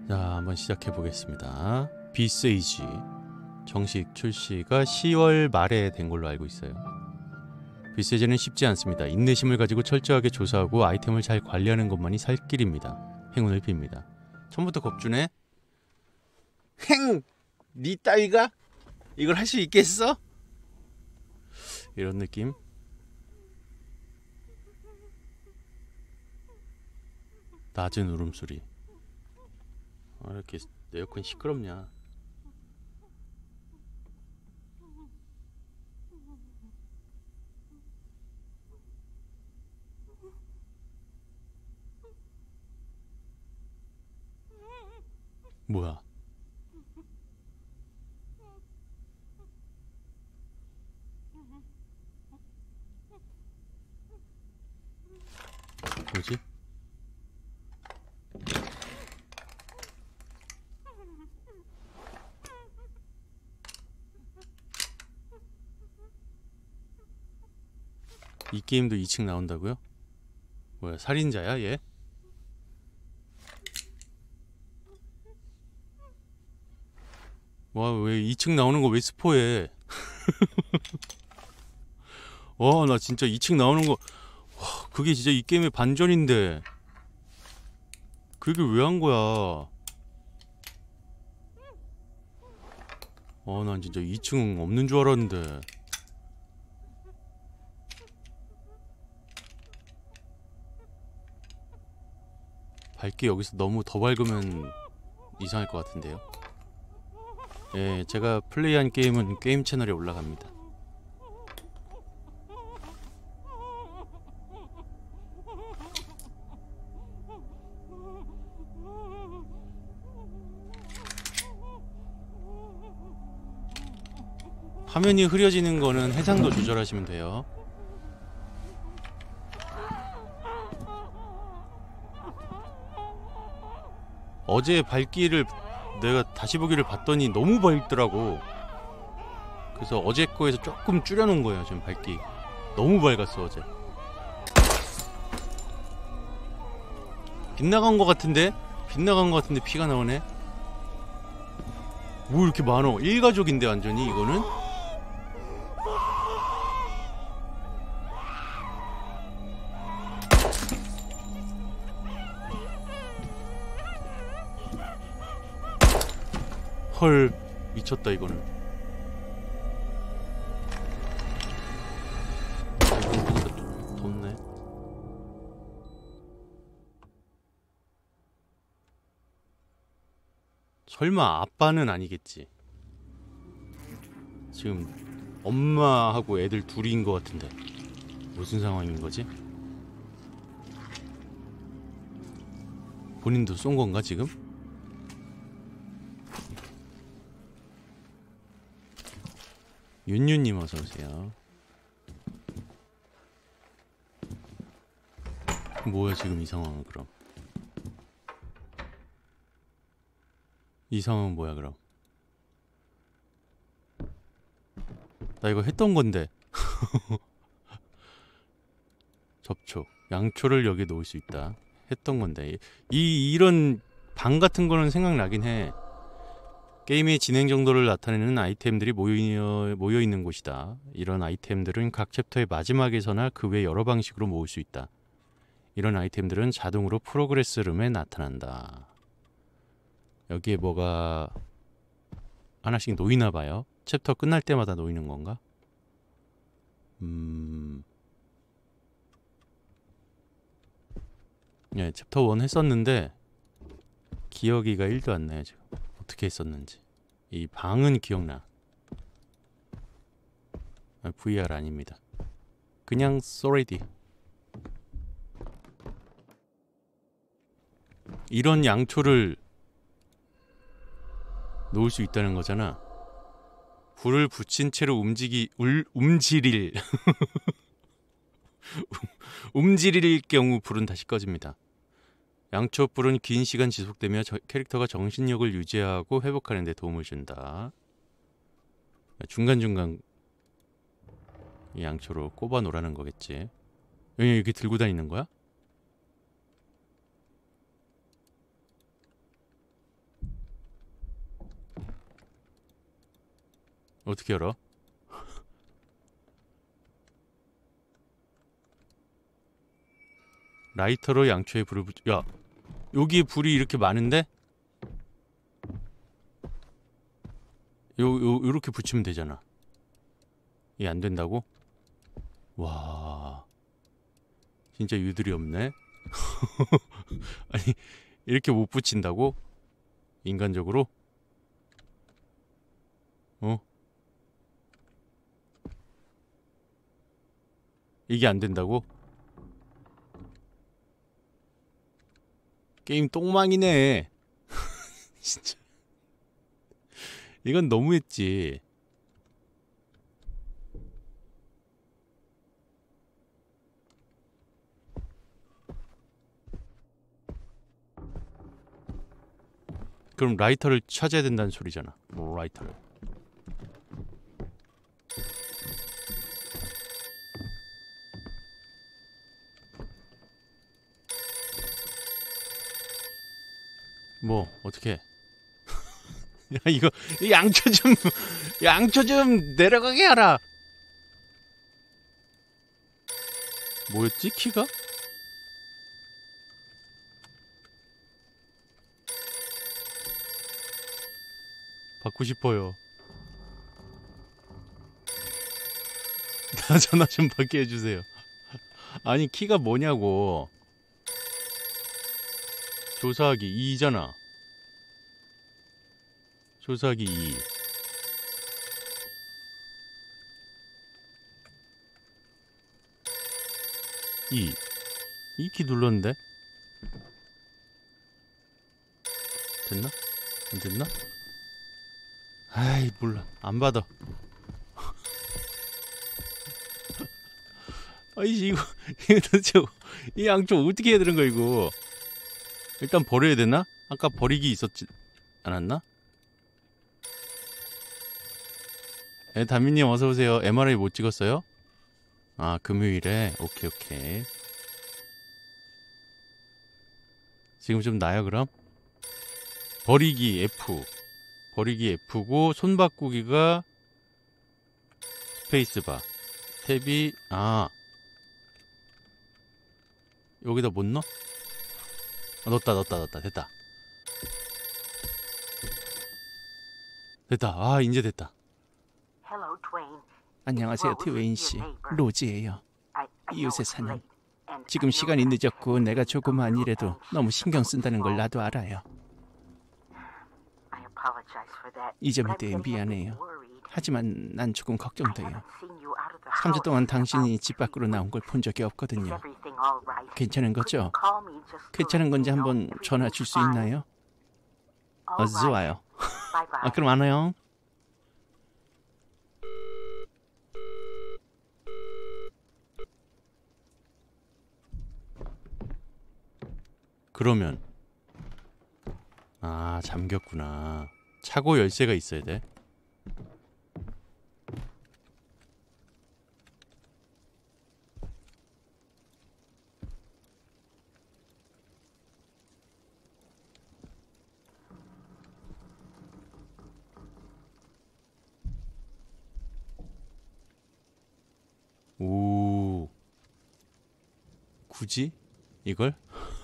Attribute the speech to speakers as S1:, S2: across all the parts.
S1: 자, 한번 시작해 보겠습니다. 비세이지 정식 출시가 10월 말에 된 걸로 알고 있어요. 비세이지는 쉽지 않습니다. 인내심을 가지고 철저하게 조사하고 아이템을 잘 관리하는 것만이 살 길입니다. 행운을 빕니다. 처음부터 겁주네. 니 따위가 이걸 할 수 있겠어? 이런 느낌. 낮은 울음소리. 아, 이렇게 에어컨 시끄럽냐. 뭐야? 뭐지? 이 게임도 2층 나온다고요? 뭐야, 살인자야 얘? 와, 왜 2층 나오는 거 왜 스포해? 와, 나 진짜 2층 나오는 거, 와, 그게 진짜 이 게임의 반전인데 그게 왜 한 거야? 난 진짜 2층 없는 줄 알았는데. 밝기 여기서 너무 더 밝으면 이상할 것 같은데요. 예, 제가 플레이한 게임은 게임 채널에 올라갑니다. 화면이 흐려지는 거는 해상도 조절하시면 돼요. 어제 밝기를 내가 다시 보기를 봤더니 너무 밝더라고. 그래서 어제 거에서 조금 줄여놓은 거예요. 지금 밝기 너무 밝았어. 어제 빗나간 거 같은데? 빗나간 거 같은데 피가 나오네. 뭐 이렇게 많어. 일가족인데 완전히 이거는. 헐, 미쳤다 이거는. 덥네. 설마 아빠는 아니겠지? 지금 엄마하고 애들 둘인 것 같은데 무슨 상황인 거지? 본인도 쏜 건가 지금? 윤윤님 어서오세요. 뭐야 지금 이 상황은 그럼? 이 상황은 뭐야 그럼? 나 이거 했던 건데. 접촉. 양초를 여기에 놓을 수 있다. 했던 건데. 이런 방 같은 거는 생각나긴 해. 게임의 진행 정도를 나타내는 아이템들이 모여 있는 곳이다. 이런 아이템들은 각 챕터의 마지막에서나 그 외 여러 방식으로 모을 수 있다. 이런 아이템들은 자동으로 프로그레스 룸에 나타난다. 여기에 뭐가 하나씩 놓이나 봐요. 챕터 끝날 때마다 놓이는 건가? 예, 챕터 1 했었는데 기억이가 1도 안 나요 지금. 어떻게 했었는지. 이 방은 기억나. VR 아닙니다. 그냥 쏘레디. 이런 양초를 놓을 수 있다는 거잖아. 불을 붙인 채로 움직일 움직일 경우 불은 다시 꺼집니다. 양초불은 긴 시간 지속되며 캐릭터가 정신력을 유지하고 회복하는 데 도움을 준다. 중간중간 이 양초로 꼽아 놓으라는 거겠지. 여기, 이렇게 들고 다니는 거야? 어떻게 열어? 라이터로 양초에 불을 붙... 야, 여기 불이 이렇게 많은데? 요렇게 붙이면 되잖아. 이게 안 된다고? 와, 진짜 유들이 없네. 아니, 이렇게 못 붙인다고? 인간적으로? 어? 이게 안 된다고? 게임 똥망이네. 진짜. 이건 너무했지. 그럼 라이터를 찾아야 된다는 소리잖아. 뭐 라이터를. 뭐 어떻게? 야 이거 양초 좀 내려가게 하라. 뭐였지 키가? 받고 싶어요. 나 전화 좀 받게 해주세요. 아니 키가 뭐냐고. 조사하기 2잖아. 조사하기 2. 2. 이 키 눌렀는데? 됐나? 안 됐나? 아이 몰라 안 받아. 아이씨 이거 도대체 이 양쪽 어떻게 해야 되는 거야 이거. 일단 버려야 되나? 아까 버리기 있었지 않았나? 다민님 어서오세요. MRI 못 찍었어요? 아 금요일에? 오케이. 지금 좀 나요 그럼? 버리기 F. 버리기 F고 손 바꾸기가 스페이스바. 탭이 여기다 못 넣어? 넣었다. 됐다. 이제 됐다.
S2: 안녕하세요, 트웨인 씨. 로지예요. 이웃에 사는. 지금 시간이 늦었고 내가 조그만 일에도 너무 신경 쓴다는 걸 나도 알아요. 이 점에 대해 미안해요. 하지만 난 조금 걱정돼요. 3주 동안 당신이 집 밖으로 나온 걸 본 적이 없거든요. 괜찮은 거죠? 괜찮은 건지 한번 전화 줄 수 있나요? 좋아요. 그럼 안 와요.
S1: 그러면 잠겼구나. 차고 열쇠가 있어야 돼. 오, 굳이 이걸?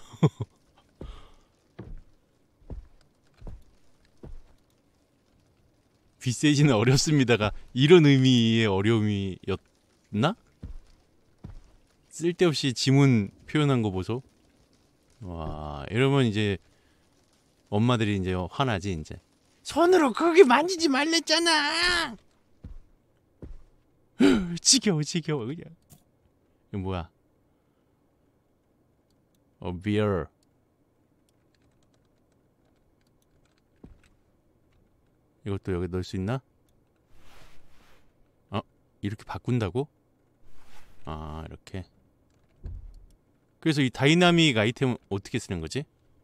S1: 빗세지는 어렵습니다가 이런 의미의 어려움이었나? 쓸데없이 지문 표현한 거 보소. 와, 이러면 이제 엄마들이 이제 화나지 이제. 손으로 거기 만지지 말랬잖아. 지겨워 그냥. 이거 뭐야? beer. 이것도 여기 넣을 수 있나? 이렇게 바꾼다고? 이렇게. 그래서 이 다이나믹 아이템은 어떻게 쓰는 거지?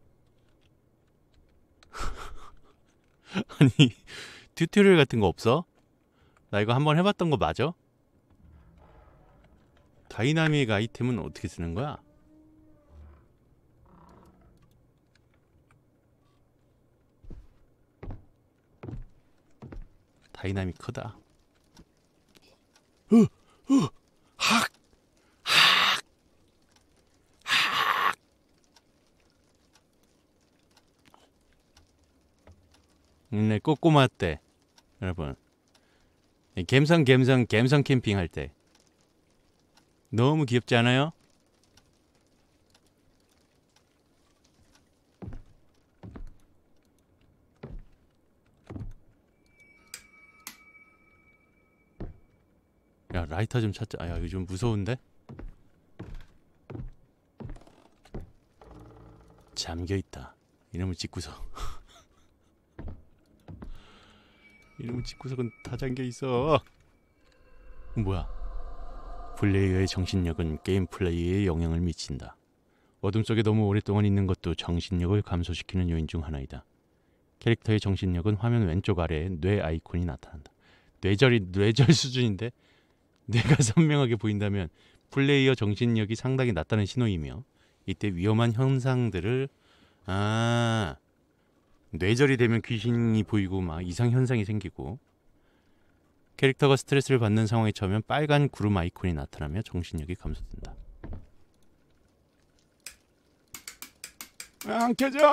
S1: 아니 튜토리얼 같은 거 없어? 나 이거 한번 해봤던 거 맞아? 다이나믹 아이템은 어떻게 쓰는 거야? 다이나믹 커다. 학! 네, 꼬꼬마 때 여러분 갬성 캠핑 할 때 너무 귀엽지 않아요? 야, 라이터 좀 찾자. 아, 야, 이거 좀 무서운데? 잠겨있다. 이놈의 집구석. 이놈의 집구석은 다 잠겨있어. 뭐야? 플레이어의 정신력은 게임 플레이에 영향을 미친다. 어둠 속에 너무 오랫동안 있는 것도 정신력을 감소시키는 요인 중 하나이다. 캐릭터의 정신력은 화면 왼쪽 아래에 뇌 아이콘이 나타난다. 뇌절 수준인데? 뇌가 선명하게 보인다면 플레이어 정신력이 상당히 낮다는 신호이며 이때 위험한 현상들을 뇌절이 되면 귀신이 보이고 막 이상 현상이 생기고 캐릭터가 스트레스를 받는 상황에 처하면 빨간 구름 아이콘이 나타나며 정신력이 감소된다. 안 켜져!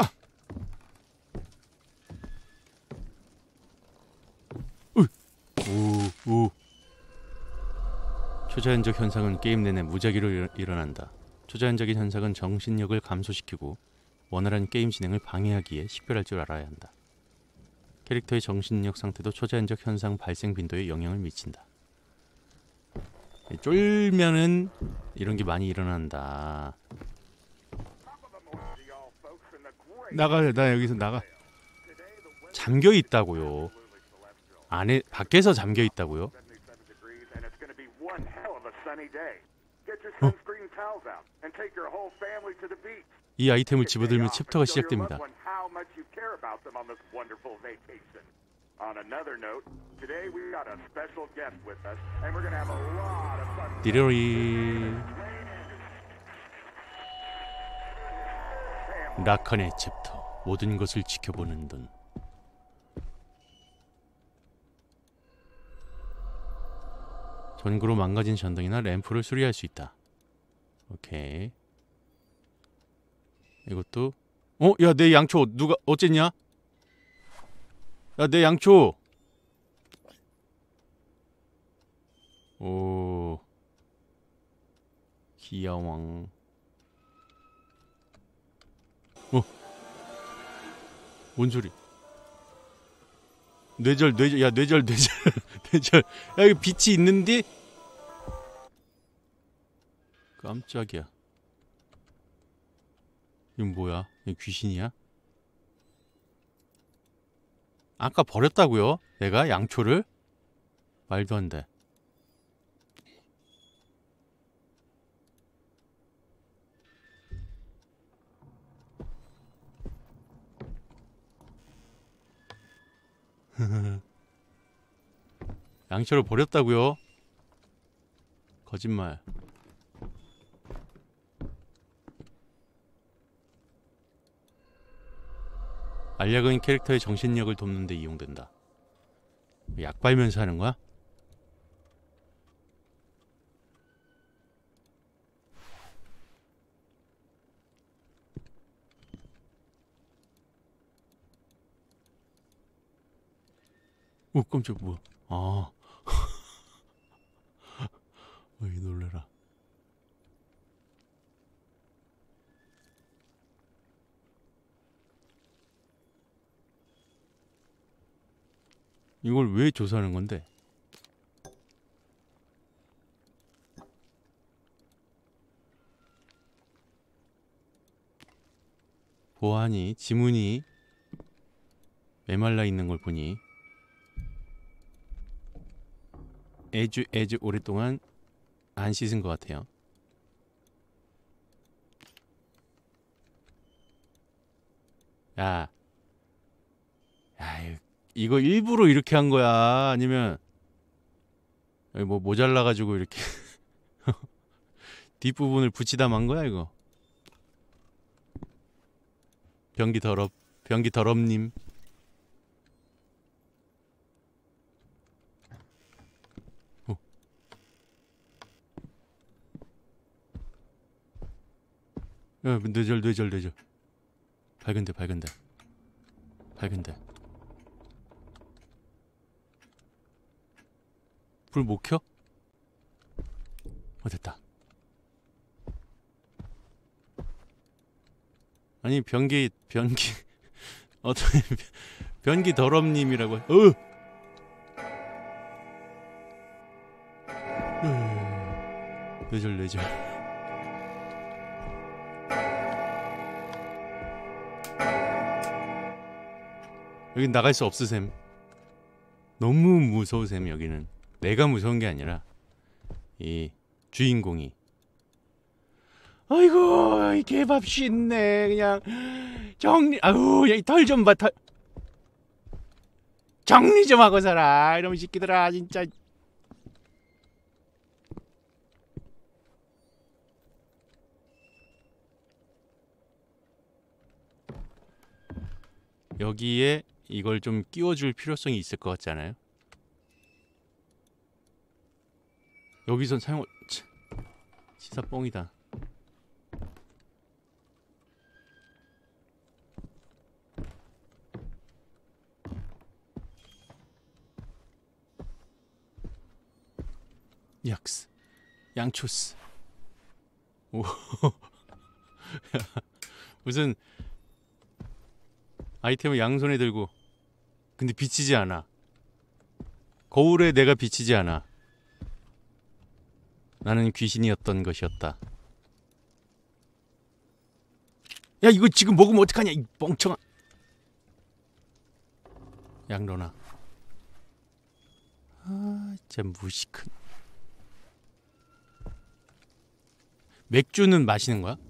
S1: 오. 초자연적 현상은 게임 내내 무작위로 일어난다. 초자연적인 현상은 정신력을 감소시키고 원활한 게임 진행을 방해하기에 식별할 줄 알아야 한다. 캐릭터의 정신력 상태도 초자연적 현상 발생 빈도에 영향을 미친다. 쫄면은 이런 게 많이 일어난다. 나 여기서 나가. 잠겨 있다고요. 안에 밖에서 잠겨 있다고요? 이 아이템을 집어들면 챕터가 시작됩니다. 디로리 라칸의 챕터 모든 것을 지켜보는 눈. 전구로 망가진 전등이나 램프를 수리할 수 있다. 오케이. 이것도 야, 내 양초 누가 어쨌냐? 야, 내 양초. 오. 귀여왕. 뭔 소리? 뇌절. 야, 여기 빛이 있는데? 깜짝이야. 이건 뭐야? 이거 귀신이야? 아까 버렸다고요? 내가 양초를? 말도 안 돼. 양초를 버렸다고요? 거짓말. 알약은 캐릭터의 정신력을 돕는 데 이용된다. 약 빨면서 하는 거야? 오, 깜짝 뭐야? 어이, 놀래라. 이걸 왜 조사하는 건데? 보아하니 지문이 메말라 있는 걸 보니 애주 오랫동안 안 씻은 것 같아요. 야, 이거 일부러 이렇게 한 거야? 아니면 여기 뭐 모자라가지고 이렇게 뒷부분을 붙이다 만 거야 이거? 변기 더럽님. 야, 뇌절. 밝은데. 불 못 켜? 됐다. 아니 변기 변기 더럽님이라고. 뇌절. 여긴 나갈 수 없으셈. 너무 무서우셈. 여기는 내가 무서운 게 아니라 이 주인공이. 아이고 이 개밥 쉽네. 그냥 정리. 아우 털 좀 봐. 털 정리 좀 하고 살아 이놈의 새끼들아 진짜. 여기에 이걸 좀 끼워줄 필요성이 있을 것 같지 않아요? 여기선 사용. 시사 뻥이다. 약스 양초스. 오. 무슨 아이템을 양손에 들고. 근데 비치지 않아. 거울에 내가 비치지 않아. 나는 귀신이었던 것이었다. 야 이거 지금 먹으면 어떡하냐 이 멍청아. 양로나. 아 진짜 무시큰. 맥주는 마시는 거야?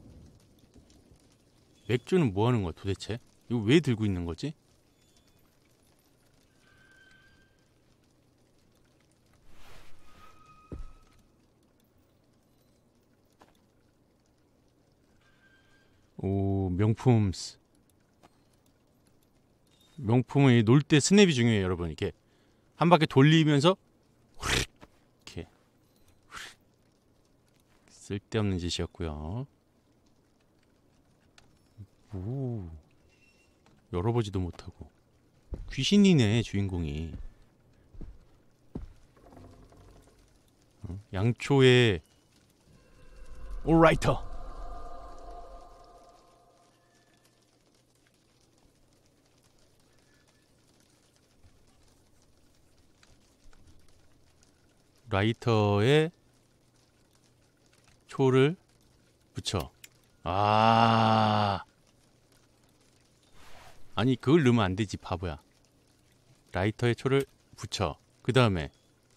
S1: 맥주는 뭐 하는 거야 도대체? 이거 왜 들고 있는 거지? 오 명품스. 명품은 놀 때 스냅이 중요해요 여러분. 이렇게 한 바퀴 돌리면서 이렇게 쓸데없는 짓이었고요. 오 열어보지도 못하고. 귀신이네 주인공이. 양초에 올라이터. 라이터에 초를 붙여. 아니 그걸 넣으면 안 되지 바보야. 라이터에 초를 붙여. 그 다음에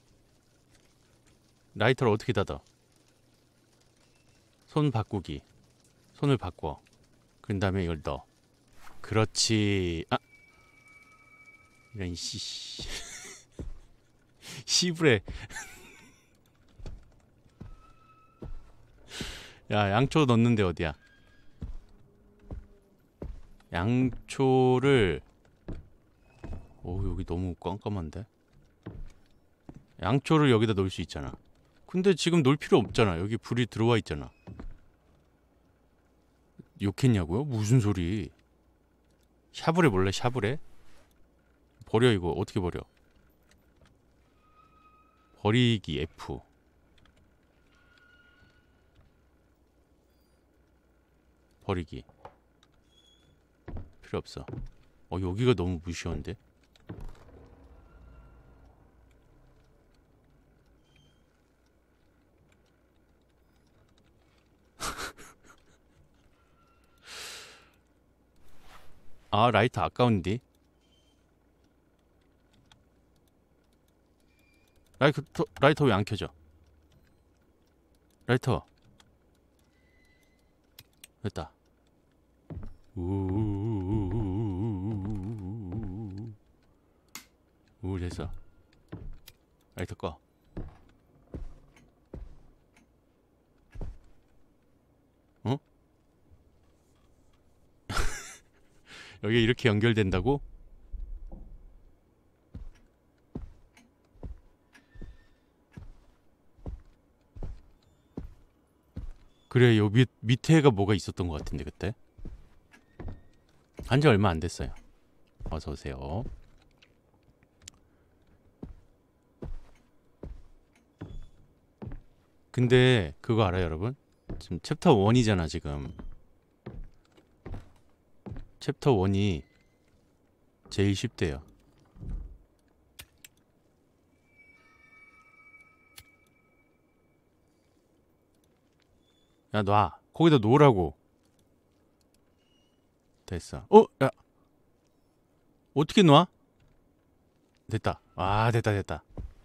S1: 라이터를 어떻게 닫아? 손 바꾸기. 손을 바꿔. 그 다음에 이걸 넣어. 그렇지. 아 이런 시부레. 야 양초 넣는데 어디야? 양초를. 오 여기 너무 깜깜한데. 양초를 여기다 놓을 수 있잖아. 근데 지금 놓을 필요 없잖아. 여기 불이 들어와 있잖아. 욕했냐고요? 무슨 소리. 샤브레 몰래 샤브레? 버려 이거. 어떻게 버려? 버리기 F. 버리기. 필요 없어. 여기가 너무 무시한데. 아 라이터 아까운데. 라이터 왜 안 켜져? 라이터. 됐다. 우 됐어. 라이터 꺼. 어? 여기 이렇게 연결된다고? 그래, 요 밑에가 뭐가 있었던 것 같은데 그때. 한지 얼마 안 됐어요. 어서 오세요. 근데 그거 알아요, 여러분? 지금 챕터 1이잖아, 지금. 챕터 1이 제일 쉽대요. 야, 놔. 거기다 놓으라고. 됐어. 야. 어떻게 놔? 됐다. 아, 됐다.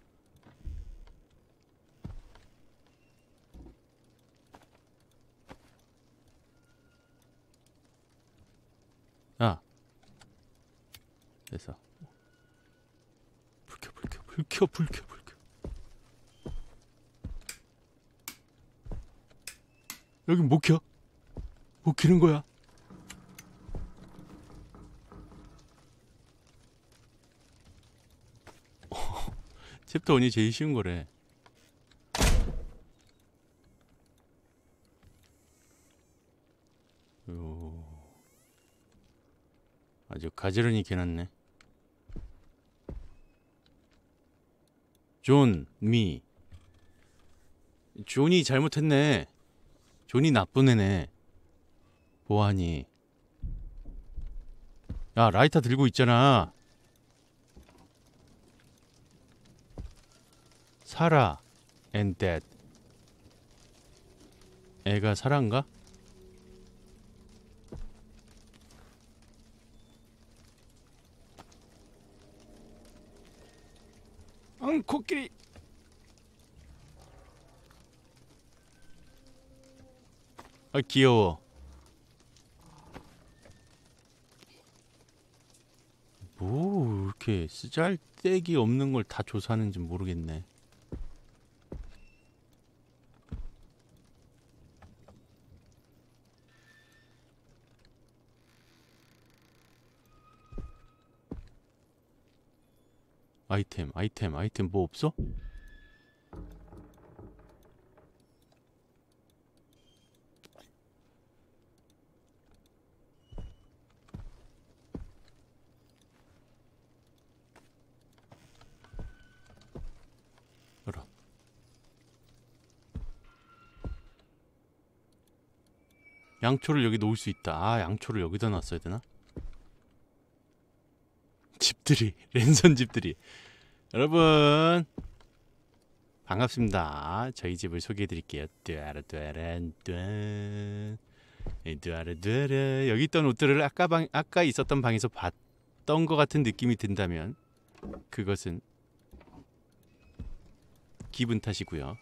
S1: 야. 됐어. 불 켜. 여긴 못 켜. 못 켜는 거야. 챕터 1이 제일 쉬운 거래. 아주 가지런히 개놨네. 존이 잘못했네. 존이 나쁜 애네. 뭐하니? 야, 라이터 들고 있잖아. 사라 and dead. 애가 사라인가? 코끼리. 아, 귀여워. 뭐 이렇게 쓰잘데기 없는 걸 다 조사하는지 모르겠네. 아이템 뭐 없어? 열어. 양초를 여기 놓을 수 있다. 아, 양초를 여기다 놨어야 되나? 집들이, 랜선 집들이. 여러분 반갑습니다. 저희 집을 소개해드릴게요. 여기 있던 옷들을 아까 있었던 방에서 봤던 것 같은 느낌이 든다면 그것은 기분 탓이고요.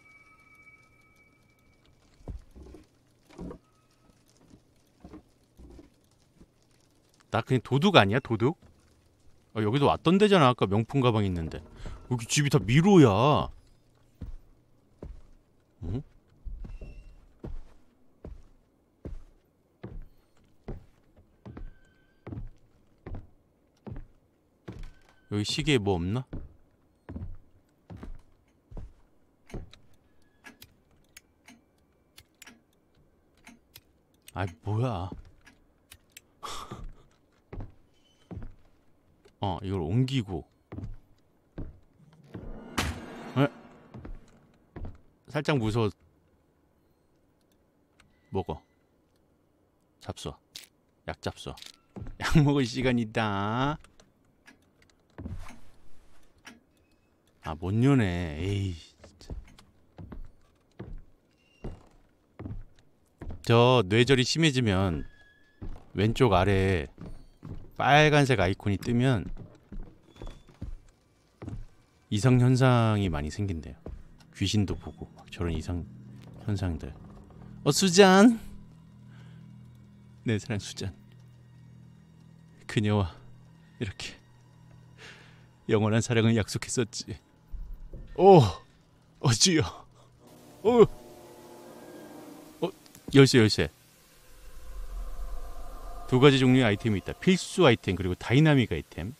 S1: 나 그냥 도둑 아니야? 도둑? 여기도 왔던 데잖아. 아까 명품 가방 있는데. 여기 집이 다 미로야. 응? 여기 시계에 뭐 없나? 아이, 뭐야. 이걸 옮기고. 살짝 무서워. 먹어. 잡숴. 약 잡숴. 약 먹을 시간이다. 아, 못 여네. 에이, 진짜. 저 뇌절이 심해지면 왼쪽 아래에 빨간색 아이콘이 뜨면 이상 현상이 많이 생긴대요. 귀신도 보고 막 저런 이상 현상들. 수잔. 내 사랑 수잔. 그녀와 이렇게 영원한 사랑을 약속했었지. 주여. 열쇠. 두 가지 종류의 아이템이 있다. 필수 아이템 그리고 다이나믹 아이템.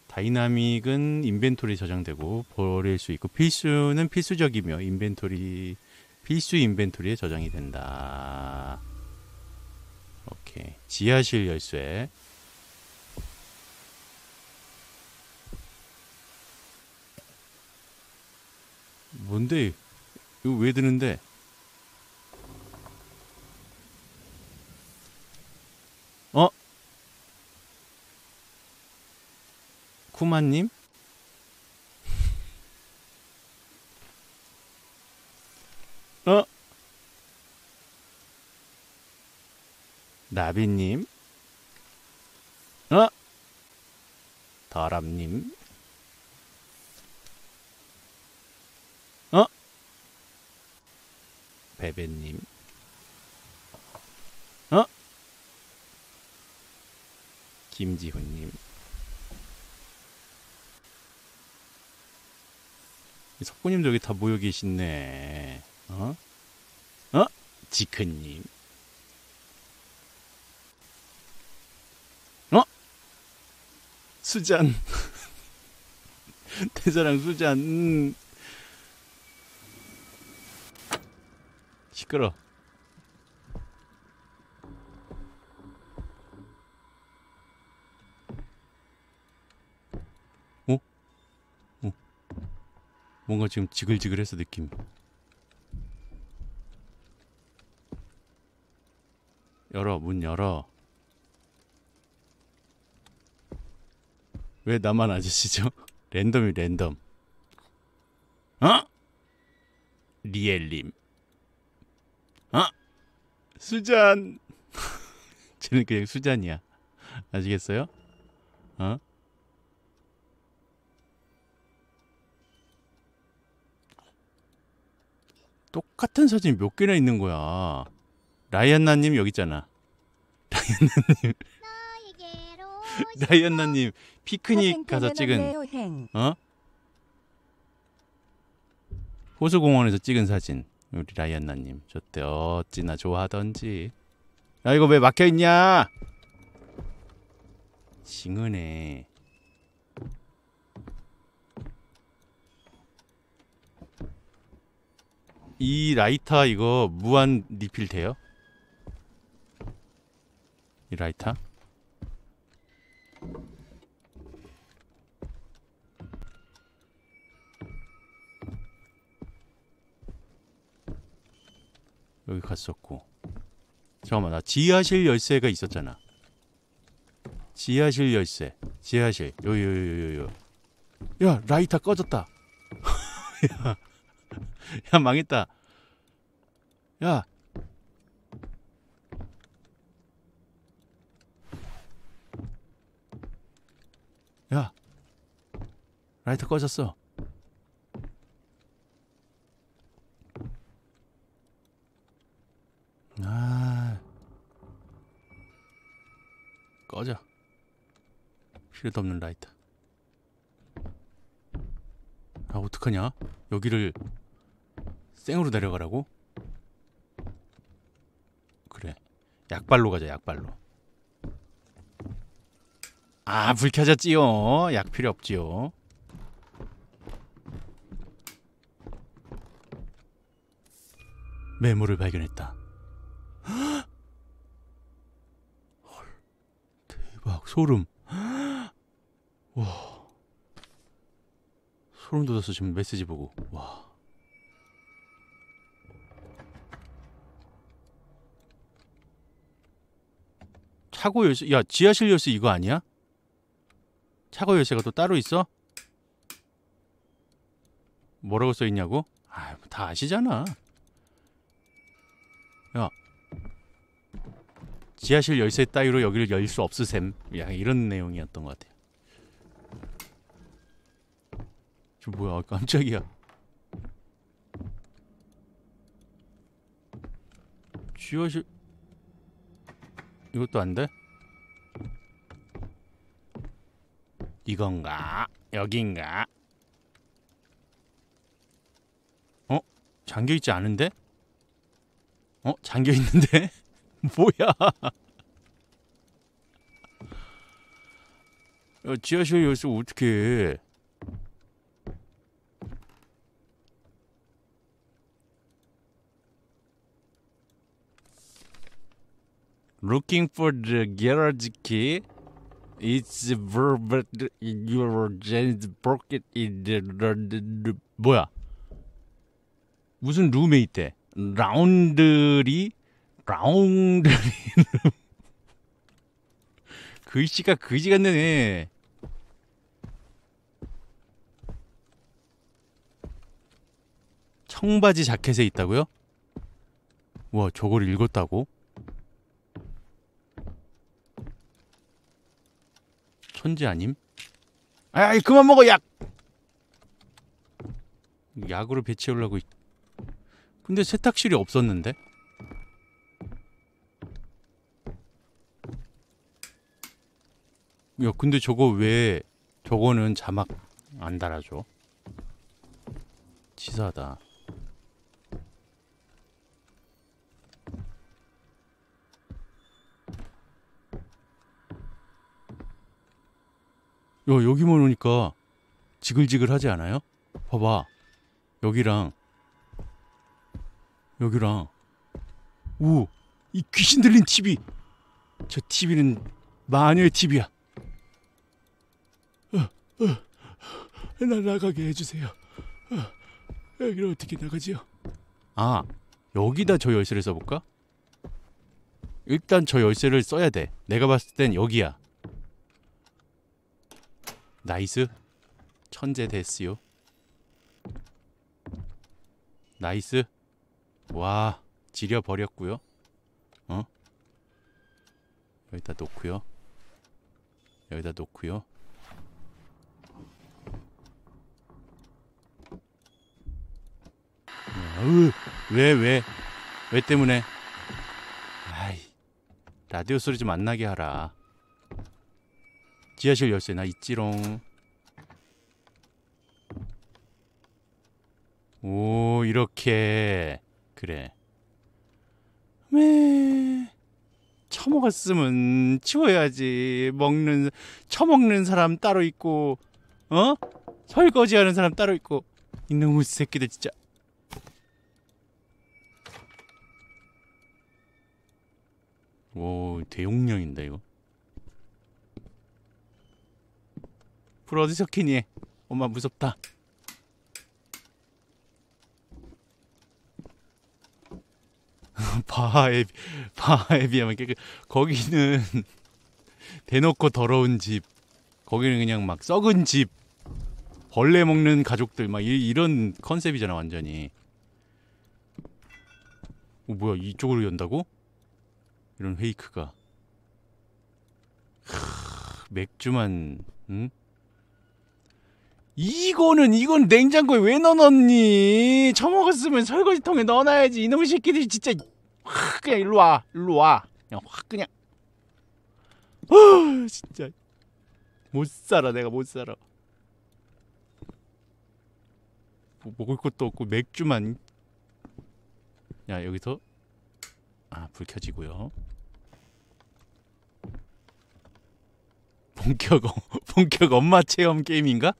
S1: 다이나믹은 인벤토리에 저장되고 버릴 수 있고, 필수는 필수적이며 인벤토리 필수 인벤토리에 저장이 된다. 오케이. 지하실 열쇠. 뭔데? 이거 왜 드는데? 어? 쿠마님? 어? 나비님? 어? 더람님? 어? 베베님? 어? 김지훈님? 석구님도 여기 다 모여 계시네. 어? 어? 지크님? 어? 수잔? 대사랑 수잔. 시끄러. 어? 어? 뭔가 지금 지글지글해서 느낌. 열어, 문 열어. 왜 나만 아저씨죠? 랜덤이 랜덤. 어? 리엘님. 어? 수잔. 쟤는 그냥 수잔이야. 아시겠어요? 어? 똑같은 사진이 몇 개나 있는 거야. 라이언나님 여기 있잖아. 라이언나님 피크닉 가서 찍은 어? 호수공원에서 찍은 사진. 우리 라이언나님 저때 어찌나 좋아하던지. 야 이거 왜 막혀있냐? 징하네. 이 라이터 이거 무한 리필 돼요? 이 라이터? 여기 갔었고. 잠깐만, 나 지하실 열쇠가 있었잖아. 지하실 열쇠. 지하실. 요요요요요. 야, 라이터 꺼졌다. 야, 야, 망했다. 야. 야. 라이터 꺼졌어. 아. 꺼져. 필요도 없는 라이터. 아, 어떡하냐? 여기를 생으로 내려가라고? 그래. 약발로 가자, 약발로. 아, 불 켜졌지요. 약 필요 없지요. 메모를 발견했다. 헐, 대박, 소름. 와, 소름 돋았어 지금 메시지 보고. 와. 차고 열쇠, 야 지하실 열쇠 이거 아니야? 차고 열쇠가 또 따로 있어? 뭐라고 써 있냐고? 아, 다 아시잖아. 야, 지하실 열쇠 따위로 여기를 열 수 없으셈. 야, 이런 내용이었던 것 같아. 저 뭐야, 깜짝이야. 지하실 이것도 안 돼? 이건가? 여긴가? 어? 잠겨있지 않은데? 어? 잠겨있는데? 뭐야? 야, 지하실 열쇠 어떻게 해? Looking for the garage key. It's verbal your James pocket in the 뭐야? 무슨 룸에 있대? 라운드리 글씨가 그지 같네. 청바지 자켓에 있다고요? 와, 저걸 읽었다고? 천재 아님? 아이, 그만 먹어, 약! 약으로 배치하려고. 근데 세탁실이 없었는데? 야, 근데 저거 왜 저거는 자막 안 달아줘? 치사하다. 여기만 오니까 지글지글하지 않아요? 봐봐. 여기랑 오! 이 귀신 들린 TV! 저 TV는 마녀의 TV야. 나 나가게 해주세요. 여기를 어떻게 나가지요? 아, 여기다 저 열쇠를 써볼까? 일단 저 열쇠를 써야 돼. 내가 봤을 땐 여기야. 나이스. 천재 됐어요. 나이스. 와, 지려버렸고요. 여기다 놓고요. 여기다 놓고요. 왜 때문에? 아이, 라디오 소리 좀 안 나게 하라. 지하실 열쇠 나 있지롱. 오, 이렇게. 그래. 왜 처먹었으면 치워야지. 처먹는 사람 따로 있고, 설거지하는 사람 따로 있고. 이놈의 새끼들 진짜. 오, 대용량인다 이거. 불 어디서 켜니? 엄마 무섭다. 바하에 비하면 거기는 대놓고 더러운 집, 거기는 그냥 막 썩은 집, 벌레 먹는 가족들 막 이런 컨셉이잖아 완전히. 뭐야, 이쪽으로 연다고? 이런 페이크가. 맥주만. 응? 이건 냉장고에 왜 넣어놨니? 처먹었으면 설거지통에 넣어놔야지. 이놈의 새끼들이 진짜. 그냥 일로 와. 그냥 확 그냥. 진짜 못 살아. 내가 못 살아. 먹을 것도 없고 맥주만. 야, 여기서 불 켜지고요. 본격 엄마 체험 게임인가?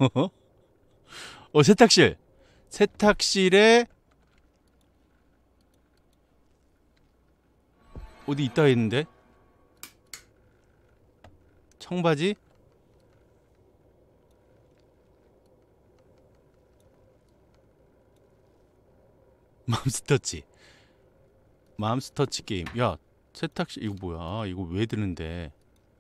S1: 세탁실에 어디 있다 했는데? 청바지? 맘스터치 게임. 야, 세탁실 이거 뭐야? 이거 왜 드는데?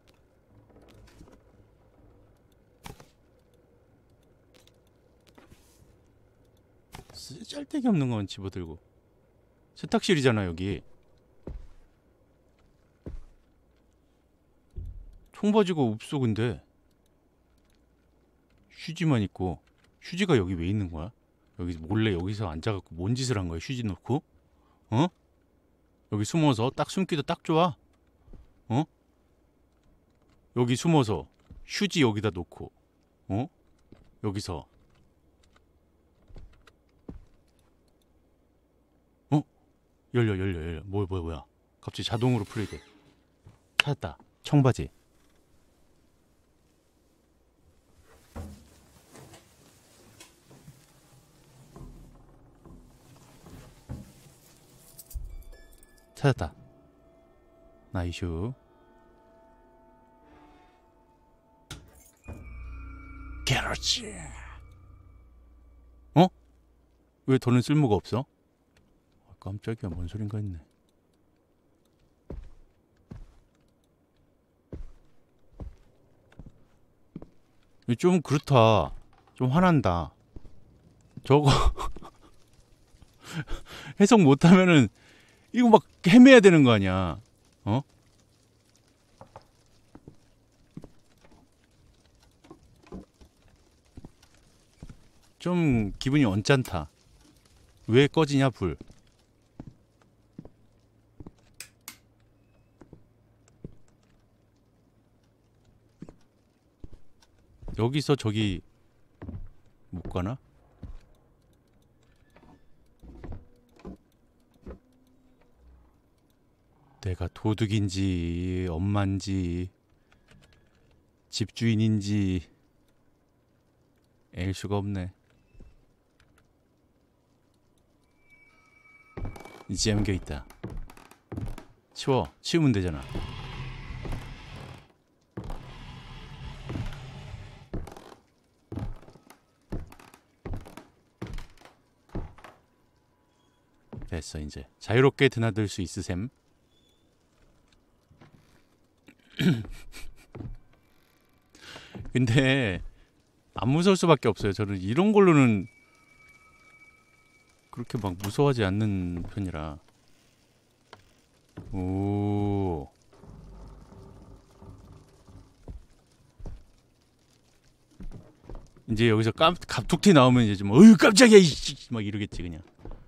S1: 쓸데기 없는 건 집어들고. 세탁실이잖아 여기. 청바지가 없어. 근데 휴지만 있고. 휴지가 여기 왜 있는 거야? 여기 몰래 여기서 앉아갖고 뭔 짓을 한 거야? 휴지 놓고? 여기 숨어서 딱 숨기도 딱 좋아. 여기 숨어서 휴지 여기다 놓고. 여기서 열려. 뭐야. 갑자기 자동으로 풀리게. 찾았다. 청바지. 찾았다. 나이슈. 게러지. 어? 왜 더는 쓸모가 없어? 아, 깜짝이야. 뭔 소린가 했네. 좀 그렇다. 좀 화난다. 저거 해석 못하면은 이거 막 헤매야 되는 거 아니야. 어? 좀 기분이 언짢다. 왜 꺼지냐 불. 여기서 저기 못 가나? 내가 도둑인지 엄마인지 집주인인지 알 수가 없네. 이제 잠겨 있다. 치워. 치우면 되잖아. 됐어. 이제 자유롭게 드나들 수 있으셈. 근데 안 무서울 수밖에 없어요. 저는 이런 걸로는 그렇게 막 무서워하지 않는 편이라. 오. 이제 여기서 갑툭튀 나오면 이제 좀 어휴 깜짝이야 이씨 막 이러겠지 그냥.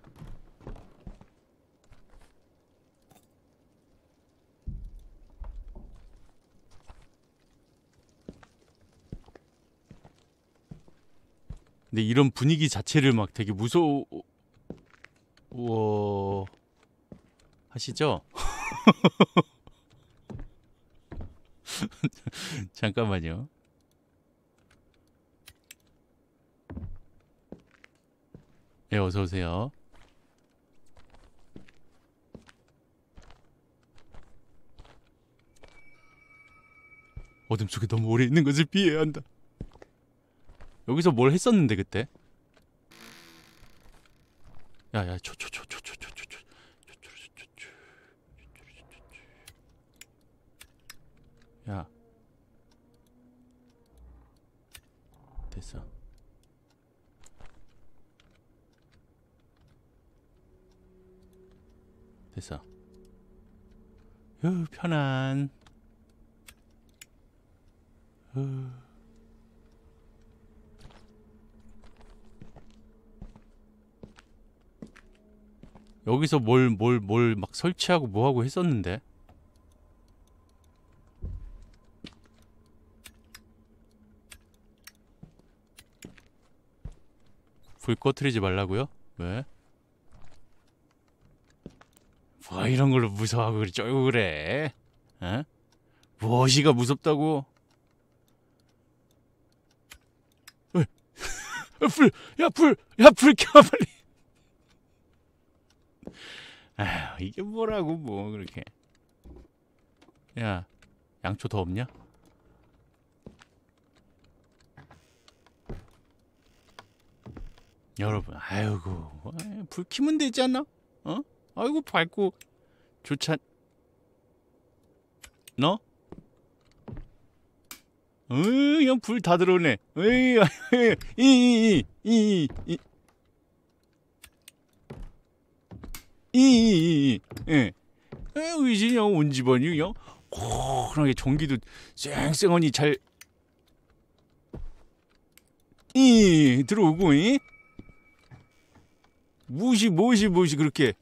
S1: 근데 이런 분위기 자체를 막 되게 무서워 하시죠? 잠깐만요. 네, 어서 오세요. 어둠 속에 너무 오래 있는 것을 피해야 한다. 여기서 뭘 했었는데 그때? 야야 야 됐어. 됐어. 편안. 여기서 뭘 막 설치하고 뭐하고 했었는데? 불 꺼트리지 말라고요? 왜? 뭐 이런 걸로 무서워하고 그래 쫄고 그래? 에? 무엇이가 무섭다고? 왜? 불 켜 빨리. 아휴 이게 뭐라고 뭐 그렇게. 야 양초 더 없냐? 여러분 아이고 불 켜면 되지 않나? 어? 아이고 밝고 좋지 않... 너? 그냥 불 다 들어오네. 의진이 형 온 집안이 그냥 호랑하게 전기도 쌩쌩하니 잘 들어오고 무엇이 그렇게.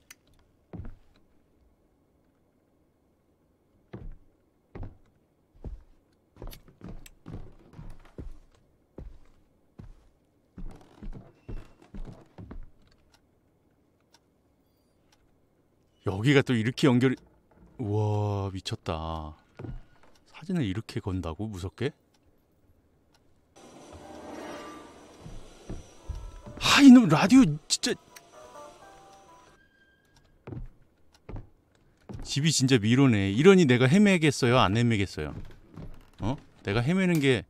S1: 여기가 또 이렇게 연결이. 우와 미쳤다. 사진을 이렇게 건다고 무섭게? 아 이놈 라디오 진짜 집이 진짜 미로네. 이러니 내가 헤매겠어요? 안 헤매겠어요? 어? 내가 헤매는 게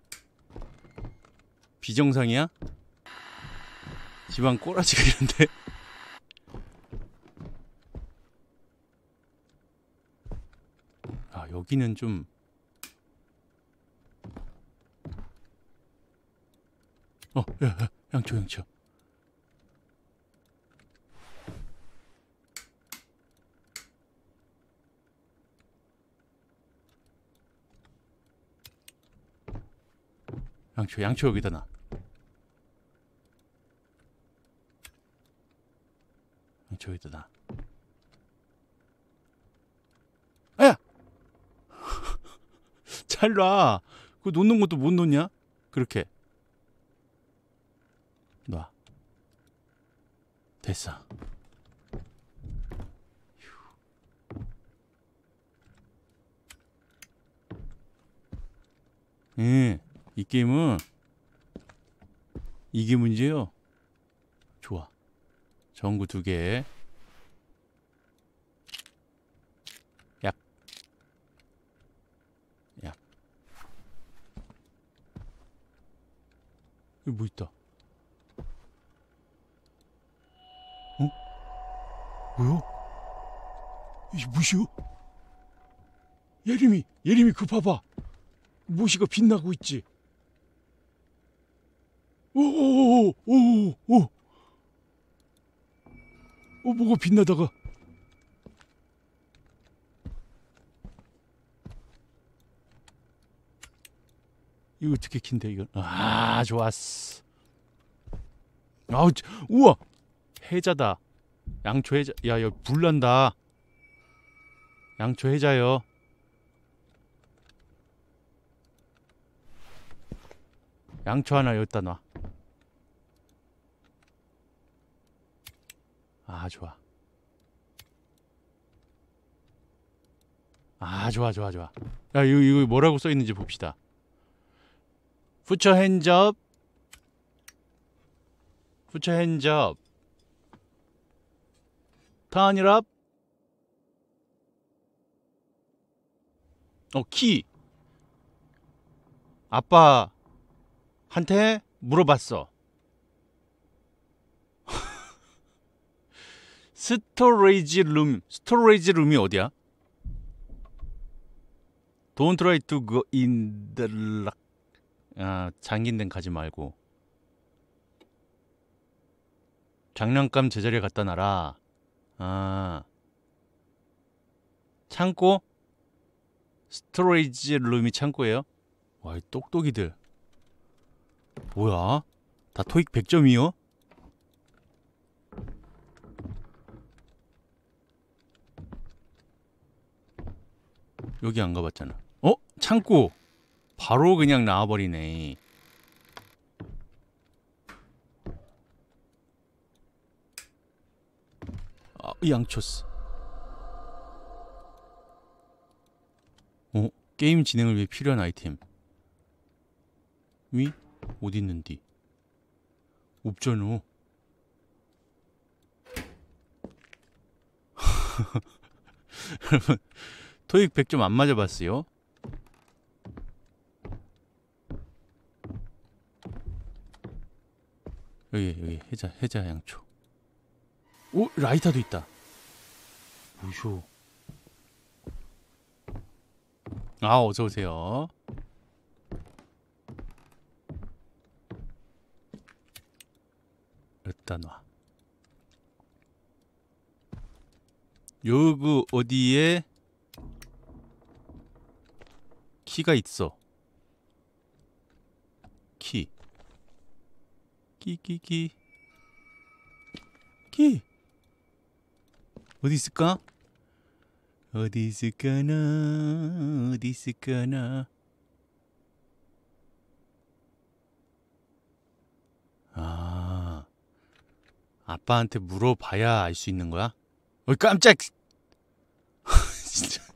S1: 비정상이야? 집안 꼬라지가 이런데? 아, 여기는 좀 야, 양초. 양초 여기다 놔. 양초 여기다 놔. 아야! 잘 놔. 그거 놓는 것도 못 놓냐? 그렇게. 놔. 됐어. 이 게임은 이게 문제요. 좋아. 전구 2개. 약. 여기 뭐 있다. 뭐야? 이게 무엇이오? 예림이 그 봐봐. 무엇이가 빛나고 있지? 뭐가 빛나다가. 이거 어떻게 킨대 이거? 아, 좋았어. 아우, 우와, 해자다. 양초 해자. 야, 여기 불 난다. 양초 해자요. 양초 하나 여기다 놔. 아, 좋아. 아, 좋아. 야, 이거 뭐라고 써 있는지 봅시다. Put your hands up. Put your hands up. Turn it up. 키. 아빠한테 물어봤어. 스토리지 룸이 어디야? Don't try to go in the lock. 아, 잠긴 데는 가지 말고. 장난감 제자리에 갖다 놔라. 아, 창고? 스토리지 룸이 창고예요? 와, 이 똑똑이들. 뭐야? 다 토익 100점이요? 여기 안 가봤잖아. 창고! 바로 그냥 나와버리네. 아, 양초스. 게임 진행을 위해 필요한 아이템. 어디 있는디? 없잖아. 여러분, 토익 100점 안 맞아봤어요? 여기 해자 양초. 오, 라이터도 있다. 뭐쇼? 아, 어서 오세요. 여기다 놔. 여기 어디에 키가 있어. 키 어디 있을까? 어디 있을까나. 아, 아빠한테 물어봐야 알 수 있는 거야? 깜짝. 진짜.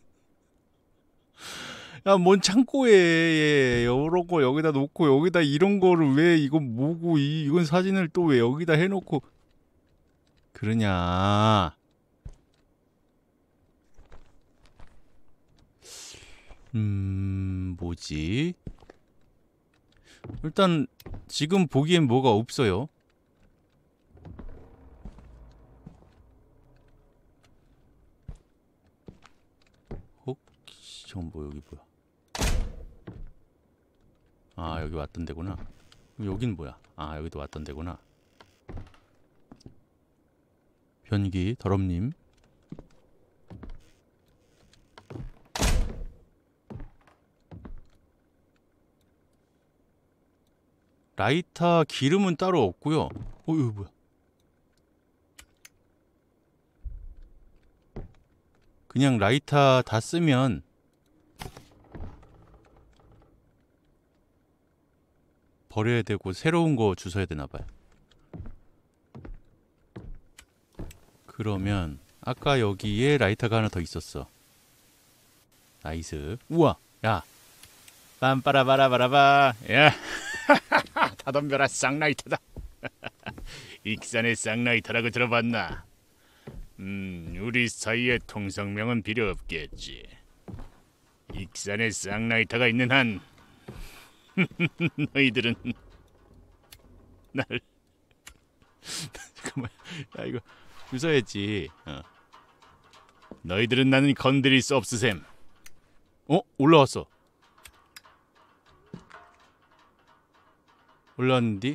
S1: 야, 뭔 창고에 이런 거 여기다 놓고 여기다 이런 거를 왜 이건 뭐고 이건 사진을 또 왜 여기다 해놓고 그러냐? 뭐지? 일단 지금 보기엔 뭐가 없어요. 저건 뭐 여기 뭐야? 아 여기 왔던 데구나. 여긴 뭐야? 아 여기도 왔던 데구나. 변기 더럽님. 라이터 기름은 따로 없고요. 이거 뭐야? 그냥 라이터 다 쓰면 버려야 되고 새로운 거 주워야 되나 봐요. 그러면 아까 여기에 라이터가 하나 더 있었어. 나이스. 우와. 야. 빰빠라바라바라바. 야. 다 덤벼라 쌍라이터다. 익산의 쌍라이터라고 들어봤나? 우리 사이에 통성명은 필요 없겠지. 익산에 쌍라이터가 있는 한 너희들은 날 잠깐만. 야 이거 주워야지. 너희들은 나는 건드릴 수 없으셈. 올라왔어. 올라왔는디?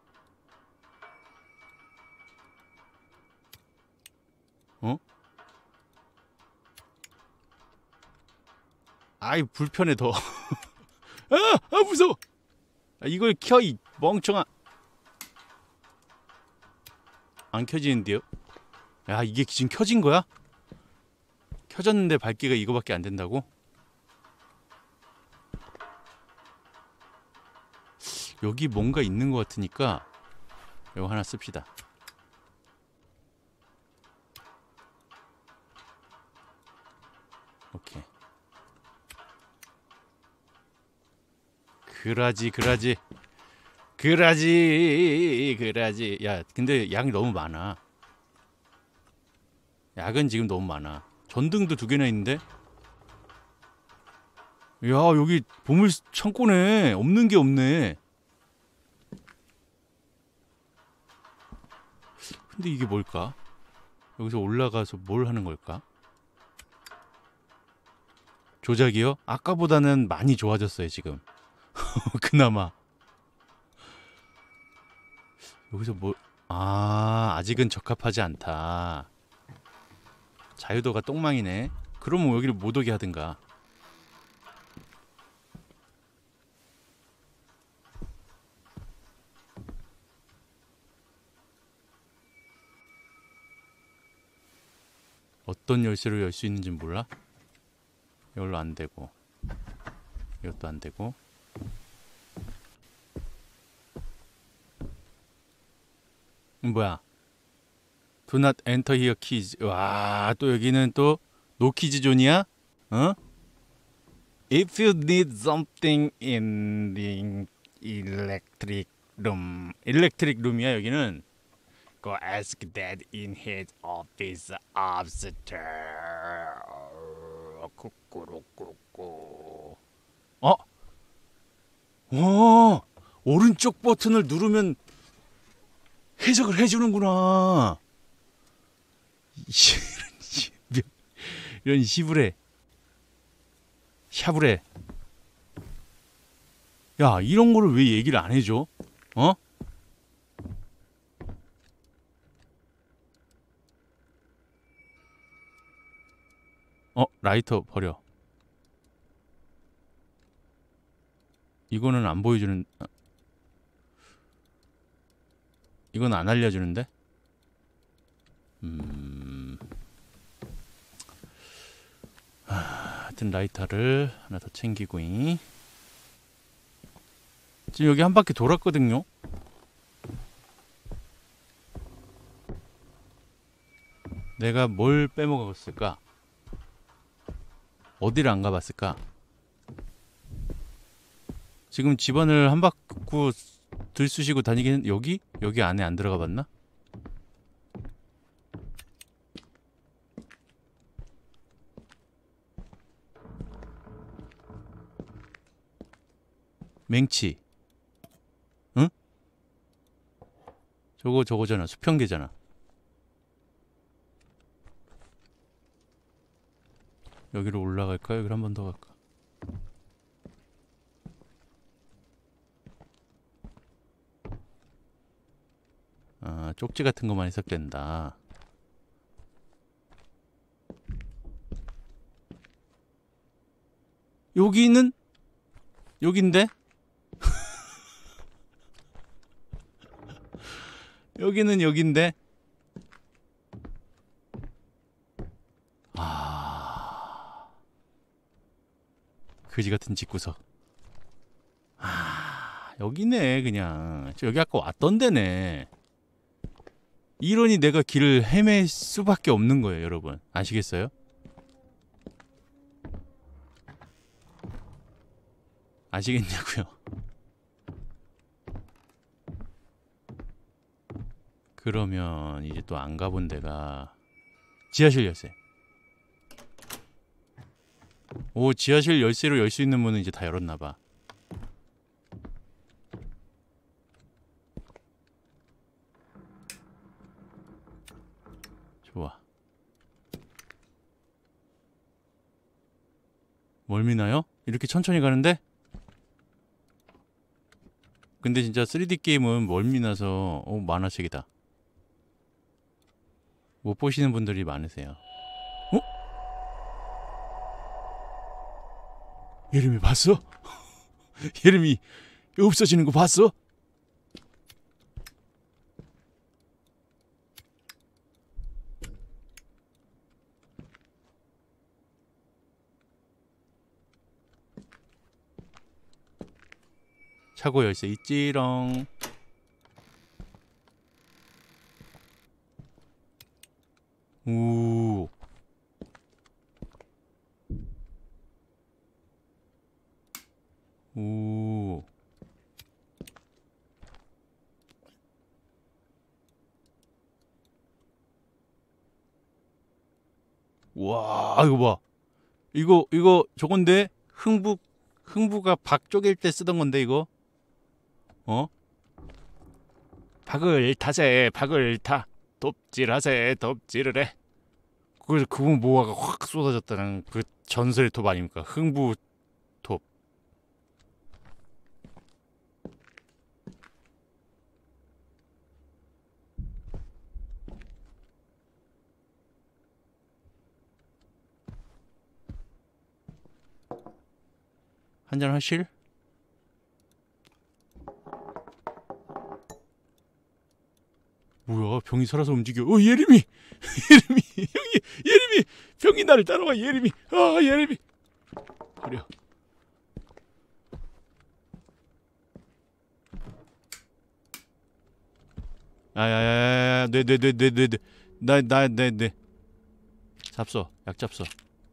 S1: 아이 불편해 더. 무서워. 이걸 켜 이 멍청아. 안 켜지는데요? 야 이게 지금 켜진 거야? 켜졌는데 밝기가 이거밖에 안 된다고? 여기 뭔가 있는 것 같으니까 이거 하나 씁시다. 오케이. 그라지. 야 근데 양이 너무 많아. 약은 지금 너무 많아. 전등도 2개나 있는데? 야 여기 보물 창고네. 없는 게 없네. 근데 이게 뭘까? 여기서 올라가서 뭘 하는 걸까? 조작이요? 아까보다는 많이 좋아졌어요 지금. 그나마. 여기서 뭐 아직은 적합하지 않다. 자유도가 똥망이네. 그러면 여기를 못 오게 하든가. 어떤 열쇠로 열 수 있는지 몰라? 이걸로 안 되고 이것도 안 되고. 뭐야? Do not enter here keys. 와, 또 여기는 또 노키즈 존이야? If you need something in the electric room. electric room이야 여기는. Go ask that in his office upstairs. 꾸꾸루꾸루꾸. 오른쪽 버튼을 누르면 해석을 해주는구나. 이런 시부레 샤브레. 야 이런 거를 왜 얘기를 안 해줘? 라이터 버려. 이거는 안 보여주는. 이건 안 알려주는데? 하여튼 라이터를 하나 더 챙기고. 지금 여기 한 바퀴 돌았거든요. 내가 뭘 빼먹었을까? 어디를 안 가봤을까? 지금 집안을 한 바퀴 들쑤시고 다니기는 여기 안에 안 들어가 봤나? 맹치. 응? 저거잖아. 수평계잖아. 여기로 올라갈까? 여기로 한 번 더 갈까? 아, 쪽지 같은 것만 해석된다. 여기는 여긴데? 여기는 여긴데? 아, 그지 같은 집구석. 아, 여기네 그냥. 저 여기 아까 왔던 데네. 이러니 내가 길을 헤맬 수밖에 없는 거예요, 여러분. 아시겠어요? 아시겠냐고요? 그러면 이제 또 안 가본 데가 지하실 열쇠. 오, 지하실 열쇠로 열 수 있는 문은 이제 다 열었나 봐. 좋아. 멀미나요? 이렇게 천천히 가는데? 근데 진짜 3D 게임은 멀미나서 만화책이다. 못 보시는 분들이 많으세요. 어? 예림이 봤어? 예림이 없어지는 거 봤어? 차고 열쇠 있지롱. 우. 우. 와, 이거 봐. 이거 저건데 흥부가 박 쪼갤 때 쓰던 건데 이거. 어?
S2: 박을 타세, 박을 타. 돕질하세, 돕질을 해.
S1: 그거 모아가 확 쏟아졌다는 그 전설의 톱 아닙니까? 흥부 톱. 한잔 하실? 뭐야, 병이 살아서 움직여. 예림이! 예림이! 형이! 예림이! 병이 나를 따라와, 예림이! 아, 예림이! 버려. 야야야야, 뇌. 뇌. 잡숴, 약 잡숴.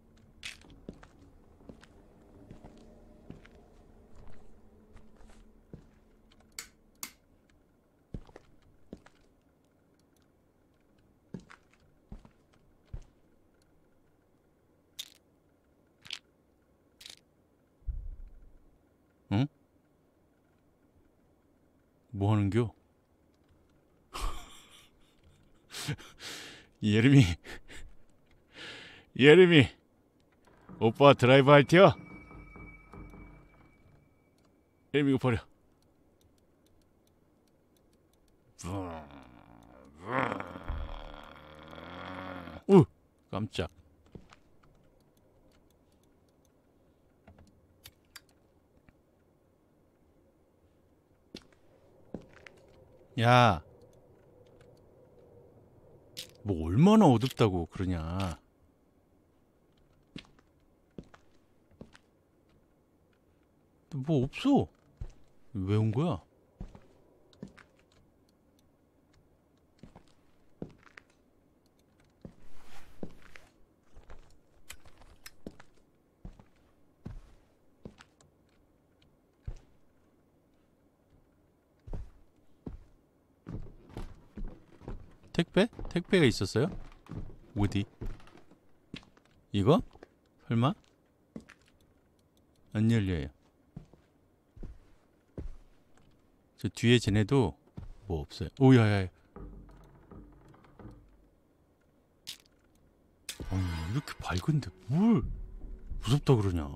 S1: 응? 뭐 하는겨? 예림이, 예림이, 오빠 드라이브 할티야? 예림이 이거 버려. 깜짝. 야, 뭐 얼마나 어둡다고 그러냐. 뭐 없어. 왜 온 거야? 택배? 택배가 있었어요? 어디? 이거? 설마? 안 열려요. 저 뒤에 쟤네도 뭐 없어요. 오야야. 이렇게 밝은데 뭘 무섭다 그러냐?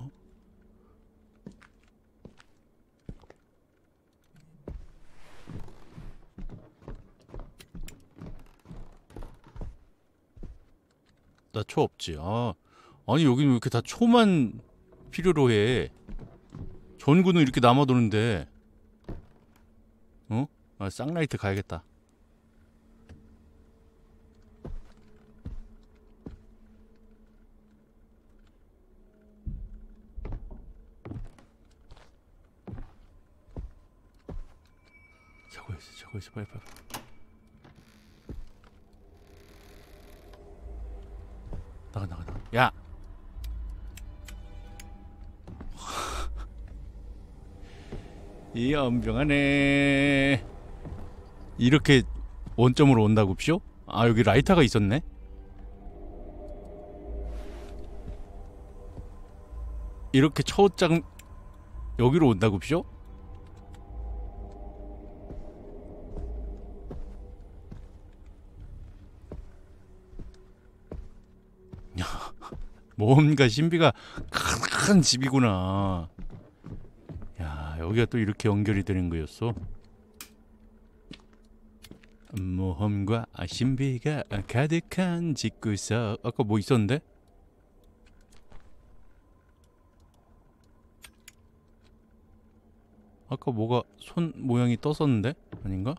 S1: 나 초 없지. 아니 여기는 왜 이렇게 다 초만 필요로 해? 전구는 이렇게 남아도는데. 어? 쌍라이트 가야겠다. 저거 있어 빨리. 나가. 야. 이 연병하네. 이렇게 원점으로 온다고 쇼? 여기 라이터가 있었네. 이렇게 초장 여기로 온다고 쇼? 뭔가 신비가 큰 집이구나. 야, 여기가 또 이렇게 연결이 되는 거였어. 모험과 신비가 가득한 집구석. 아까 뭐 있었는데? 아까 뭐가 손 모양이 떴었는데? 아닌가?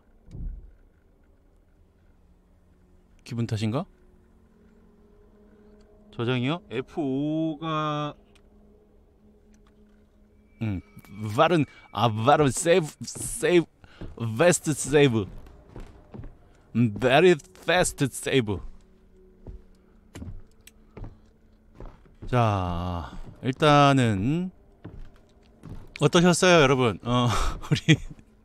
S1: 기분 탓인가? 저장이요? F5가 발은 발은 save fast save very fast save. 자, 일단은 어떠셨어요, 여러분? 우리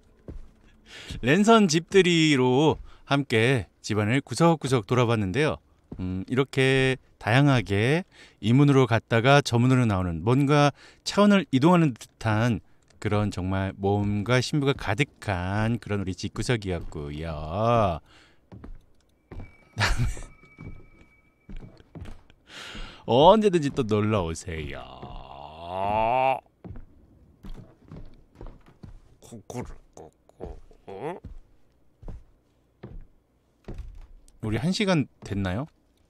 S1: 랜선 집들이로 함께 집안을 구석구석 돌아봤는데요. 이렇게 다양하게 이 문으로 갔다가 저 문으로 나오는 뭔가 차원을 이동하는 듯한 그런 정말 모험과 신비가 가득한 그런 우리 집구석이었고요. 다음에 언제든지 또 놀러 오세요. 우리 1시간 됐나요?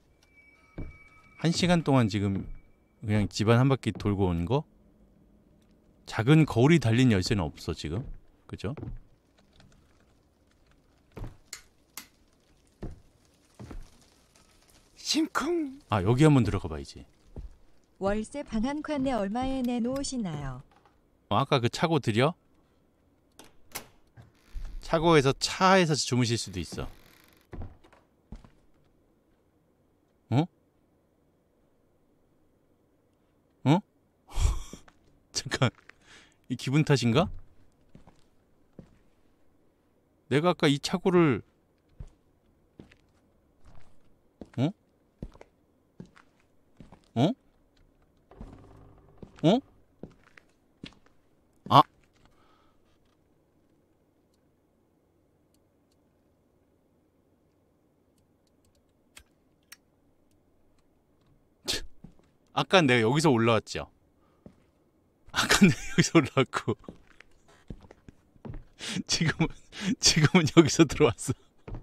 S1: 1시간 동안 지금 그냥 집안 한 바퀴 돌고 온 거? 작은 거울이 달린 열쇠는 없어 지금. 그죠? 심쿵. 여기 한번 들어가 봐야지.
S3: 월세 방 한 칸에 얼마에 내놓으시나요?
S1: 아까 그 차고 드려? 차고에서 차에서 주무실 수도 있어. 잠깐, 이 기분 탓인가? 내가 아까 이 차고를 아까 내가 여기서 올라왔죠. 아까 내가 여기서 올라왔고 지금은 여기서 들어왔어.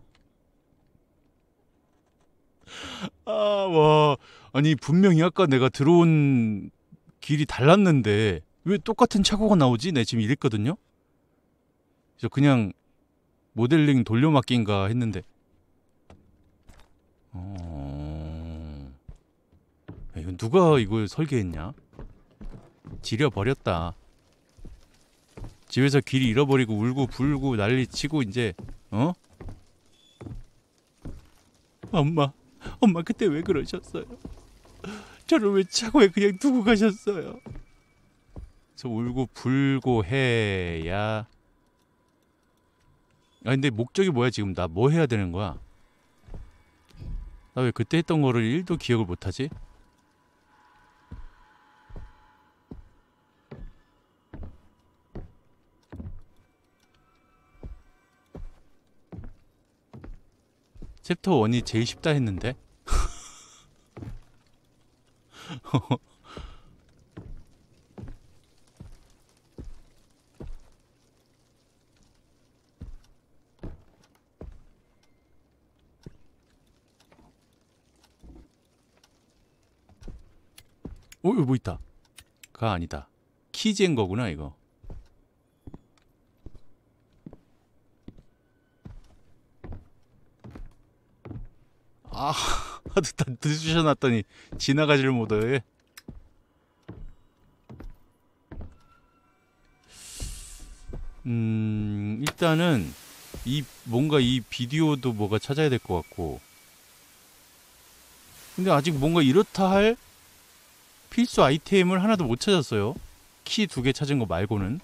S1: 와, 아니 분명히 아까 내가 들어온 길이 달랐는데 왜 똑같은 차고가 나오지? 내가 지금 이랬거든요. 그래서 그냥 모델링 돌려막기인가 했는데 이거 누가 이걸 설계했냐? 지려버렸다. 집에서 길 잃어버리고 울고 불고 난리치고 이제 엄마 그때 왜 그러셨어요? 저를 왜 차고에 그냥 두고 가셨어요? 그래서 울고 불고 해야. 근데 목적이 뭐야 지금? 나 뭐 해야 되는 거야? 나 왜 그때 했던 거를 1도 기억을 못하지? 챕터 1이 제일 쉽다 했는데. 이거 뭐 있다. 가 아니다. 키즈인 거구나 이거. 아, 하도 다 늦으셔놨더니 지나가질 못해. 일단은 뭔가 이 비디오도 뭐가 찾아야 될 것 같고. 근데 아직 뭔가 이렇다 할 필수 아이템을 하나도 못 찾았어요. 키 2개 찾은 거 말고는.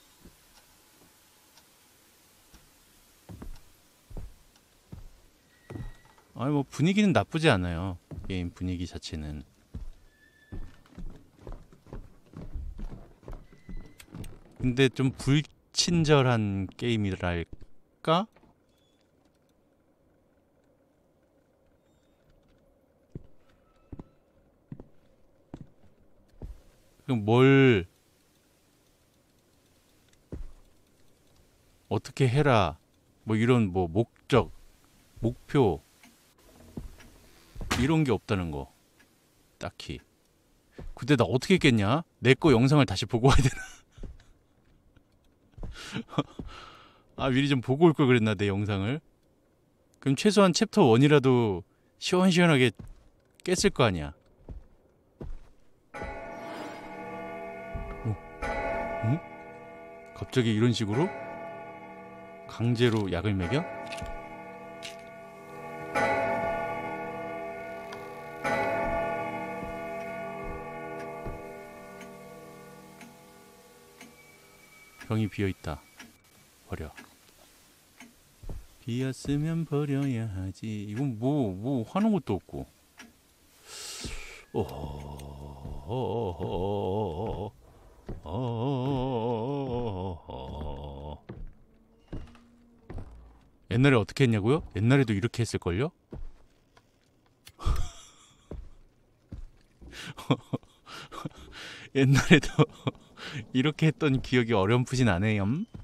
S1: 아니 뭐 분위기는 나쁘지 않아요. 게임 분위기 자체는. 근데 좀 불친절한 게임이랄까? 그럼 뭘 어떻게 해라 뭐 이런 뭐 목적, 목표 이런 게 없다는 거. 딱히. 근데 나 어떻게 했겠냐? 내 거 영상을 다시 보고 와야 되나? 아 미리 좀 보고 올 걸 그랬나 내 영상을. 그럼 최소한 챕터 1이라도 시원시원하게 깼을 거 아니야. 응? 갑자기 이런 식으로? 강제로 약을 먹여? 병이 비어있다. 버려. 비었으면 버려야 하지. 이건 뭐 하는 것도 없고. 옛날에 어떻게 했냐고요? 옛날에도 이렇게 했을걸요? 옛날에도 이렇게 했던 기억이 어렴풋이 나네요.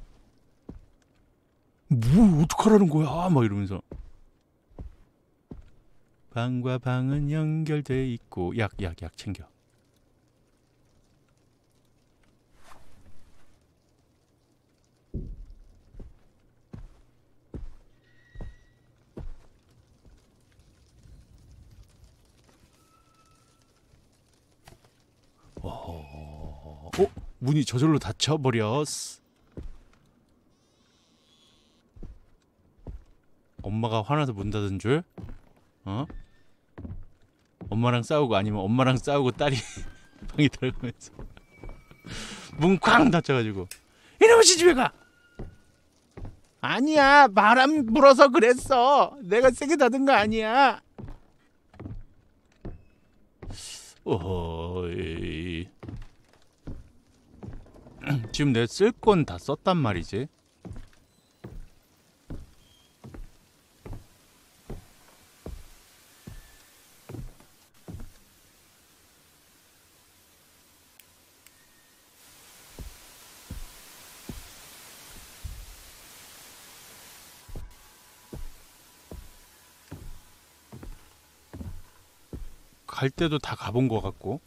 S1: 뭐 어떡하라는 거야? 막 이러면서. 방과 방은 연결돼 있고 약 챙겨. 문이 저절로 닫혀버렸어. 엄마가 화나서 문 닫은 줄? 엄마랑 싸우고 아니면 엄마랑 싸우고 딸이 방에 들어가면서 문 쾅 닫혀가지고 이놈의 집에 가! 아니야 바람 불어서 그랬어. 내가 세게 닫은 거 아니야. 어허이. 지금 내가 쓸 건 다 썼단 말이지. 갈 때도 다 가본 것 같고.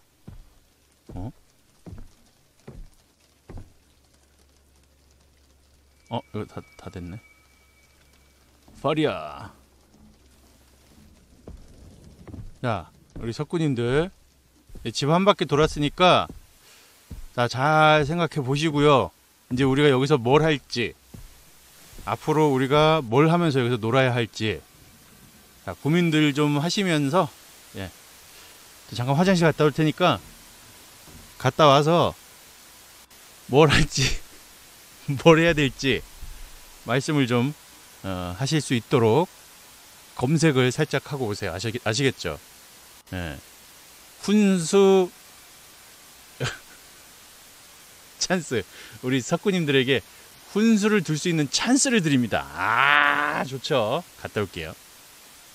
S1: 이거 다 됐네. 파리야. 자, 우리 석구님들 집 한 바퀴 돌았으니까 자, 잘 생각해 보시고요. 이제 우리가 여기서 뭘 할지, 앞으로 우리가 뭘 하면서 여기서 놀아야 할지, 자, 고민들 좀 하시면서 잠깐 화장실 갔다 올 테니까 갔다 와서 뭘 할지 뭘 해야 될지 말씀을 좀 하실 수 있도록 검색을 살짝 하고 오세요. 아시겠죠? 훈수 찬스. 우리 석구님들에게 훈수를 둘 수 있는 찬스를 드립니다. 좋죠. 갔다 올게요.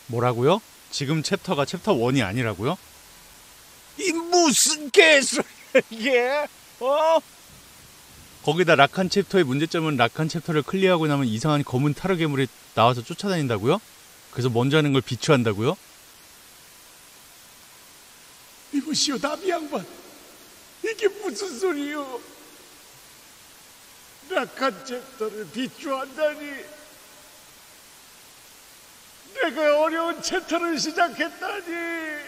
S1: 뭐라고요? 지금 챕터가 챕터 1이 아니라고요? 이 무슨 개소리야 이게? 거기다 락한 챕터의 문제점은 락한 챕터를 클리어하고 나면 이상한 검은 타르 괴물이 나와서 쫓아다닌다고요? 그래서 먼저 하는 걸 비추한다고요?
S4: 이보시오 나비 양반, 이게 무슨 소리요? 락한 챕터를 비추한다니. 내가 어려운 챕터를 시작했다니.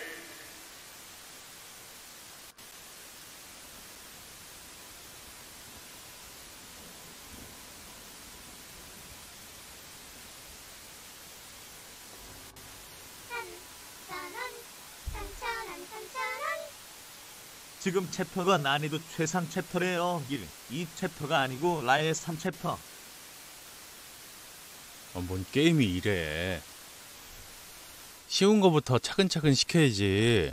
S5: 지금 챕터가 난이도 최상 챕터래요. 이 챕터가 아니고 라의 3챕터.
S1: 뭔 게임이 이래. 쉬운 거부터 차근차근 시켜야지.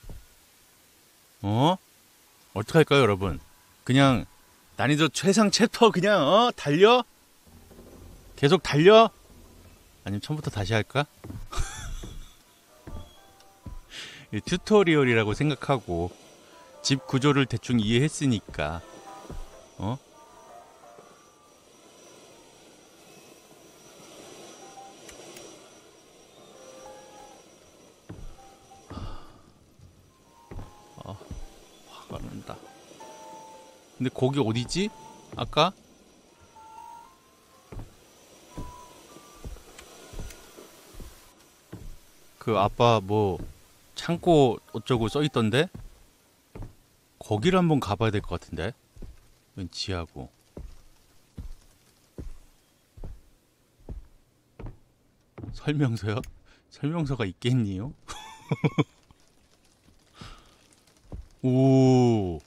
S1: 어떡할까요 여러분? 그냥 난이도 최상 챕터 그냥 달려? 계속 달려? 아니면 처음부터 다시 할까? 튜토리얼이라고 생각하고 집 구조를 대충 이해했으니까 화가 난다. 근데 거기 어디지? 아까? 그 아빠 뭐 창고 어쩌고 써있던데? 거기를 한번 가봐야 될 것 같은데? 지하고 설명서요? 설명서가 있겠니요? 오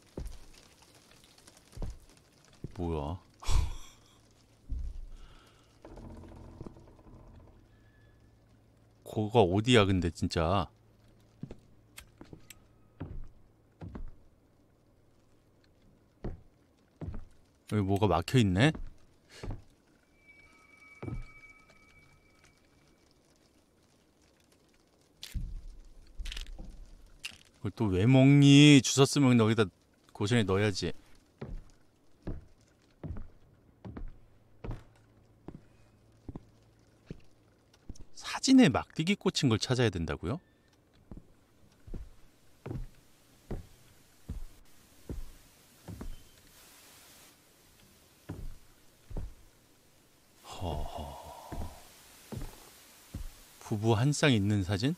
S1: 뭐야 거가 어디야 근데 진짜. 여기 뭐가 막혀있네? 그걸 또 왜 먹니? 주웠으면 여기다 고전에 넣어야지. 사진에 막대기 꽂힌 걸 찾아야 된다고요? 부부 한 쌍 있는 사진?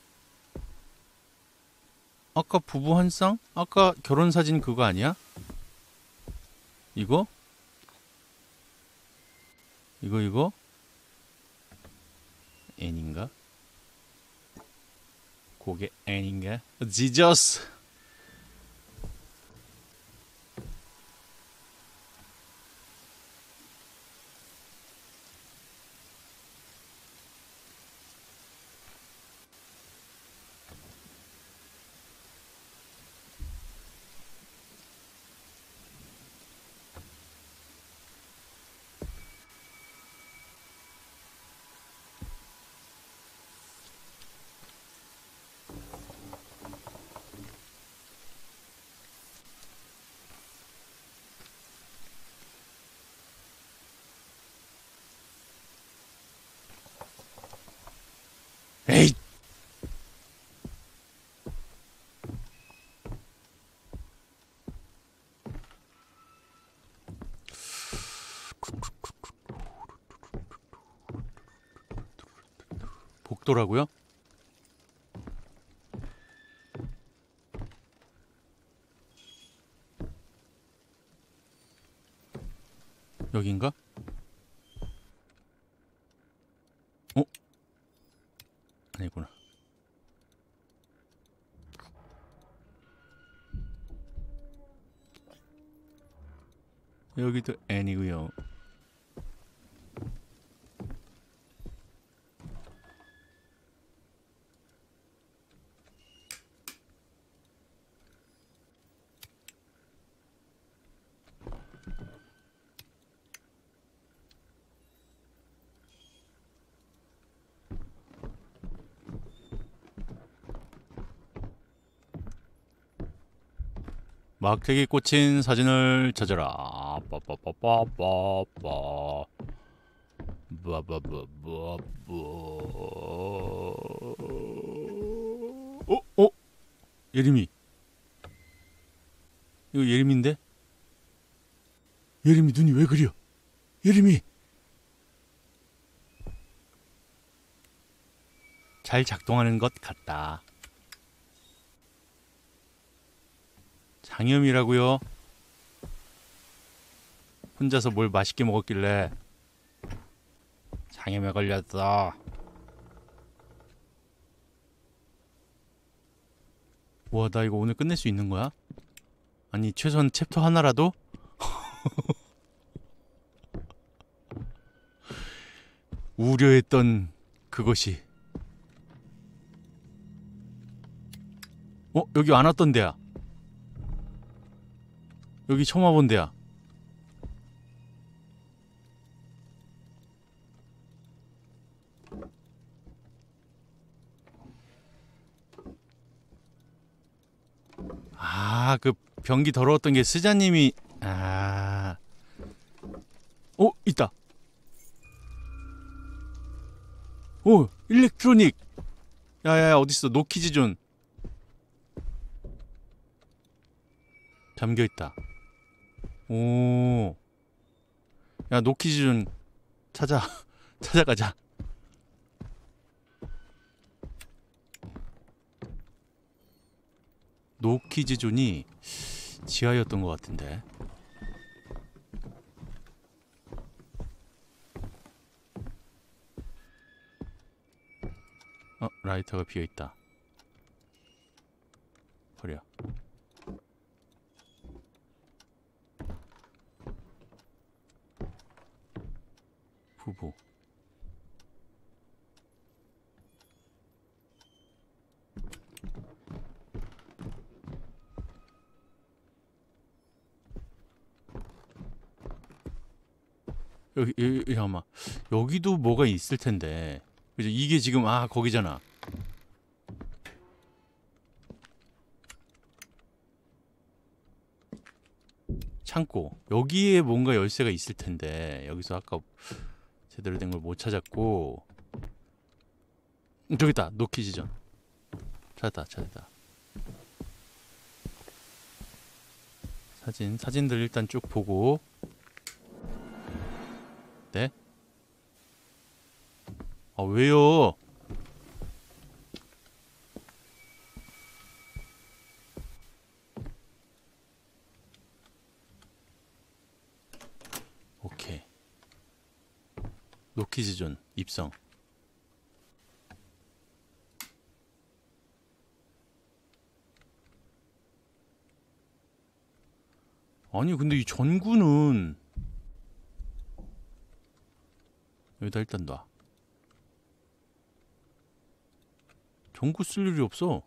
S1: 아까 부부 한 쌍? 아까 결혼 사진 그거 아니야? 이거? 이거? 애인가? 그게 애인가? 지저스! 에이! 복도라고요? 여긴가? 아니구나. 여기도 N이고요. 막대기 꽂힌 사진을 찾아라. 빠빠빠빠빠빠. 어? 예림이. 이거 예림인데? 예림이 눈이 왜 그려? 예림이. 잘 작동하는 것 같다. 장염이라고요? 혼자서 뭘 맛있게 먹었길래 장염에 걸렸어. 와, 나 이거 오늘 끝낼 수 있는 거야? 아니, 최소한 챕터 하나라도? 우려했던 그것이. 여기 안 왔던 데야. 여기 처음 와본 데야. 아, 그 변기 더러웠던 게 스자님이. 있다. 일렉트로닉. 야야야, 어딨어? 노키즈존. 잠겨있다. 야, 노키즈존 찾아가자. 노키즈존이 지하였던 것 같은데. 라이터가 비어있다. 버려. 부부. 여기 잠깐만. 여기도 뭐가 있을 텐데. 그죠? 이게 지금 거기잖아. 창고. 여기에 뭔가 열쇠가 있을 텐데. 여기서 아까 제대로 된 걸 못 찾았고. 저기 있다. 노키즈전. 찾았다. 사진들 일단 쭉 보고. 네? 왜요? 오케이. 노키즈존 입성. 아니 근데 이 전구는 여기다 일단 놔. 전구 쓸 일이 없어.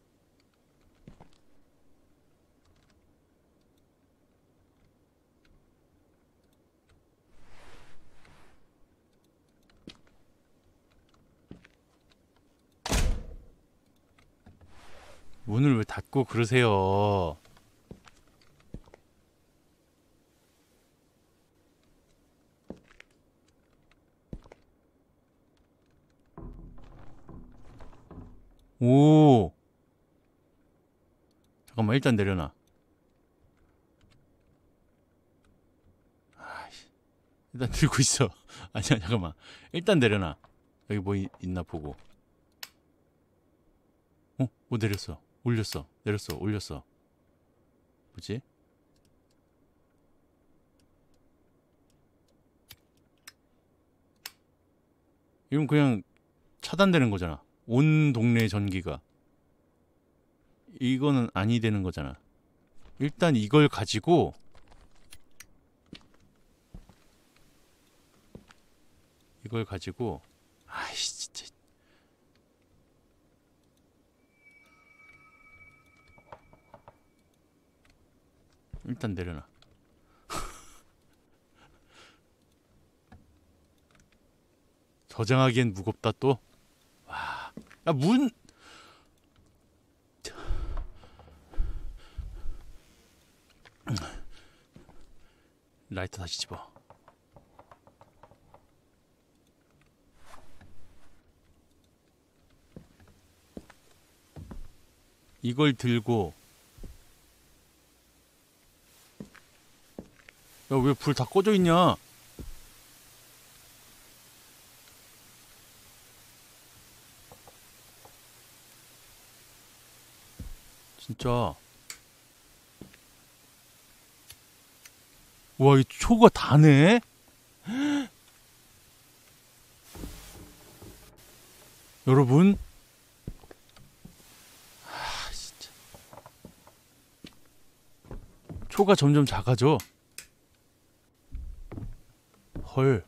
S1: 문을 왜 닫고 그러세요? 오. 잠깐만, 일단 내려놔. 일단 들고 있어. 아니야, 잠깐만. 일단 내려놔. 여기 뭐 있나 보고. 뭐 내렸어. 올렸어. 내렸어. 올렸어. 뭐지? 이건 그냥 차단되는 거잖아. 온 동네 전기가. 이거는 아니 되는 거잖아. 일단 이걸 가지고 아이씨 진짜. 일단 내려놔. 저장하기엔 무겁다 또. 와, 야 문. 라이터 다시 집어. 이걸 들고. 야, 왜 불 다 꺼져 있냐? 진짜. 와, 이 초가 다네? 여러분? 아, 진짜. 초가 점점 작아져. 헐.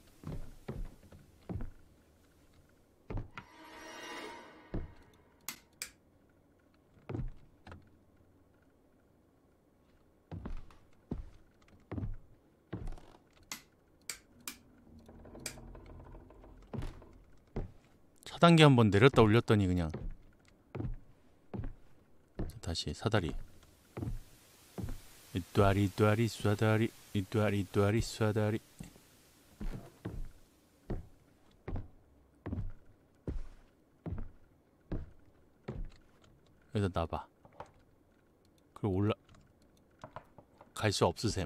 S1: 차단기 한번 내렸다 올렸더니 그냥. 다시 사다리. 이뚜아리 이뚜아리 쏴다리 이뚜아리 이뚜아리 쏴다리. 여기다 놔봐. 그리고 올라 갈 수 없으셈.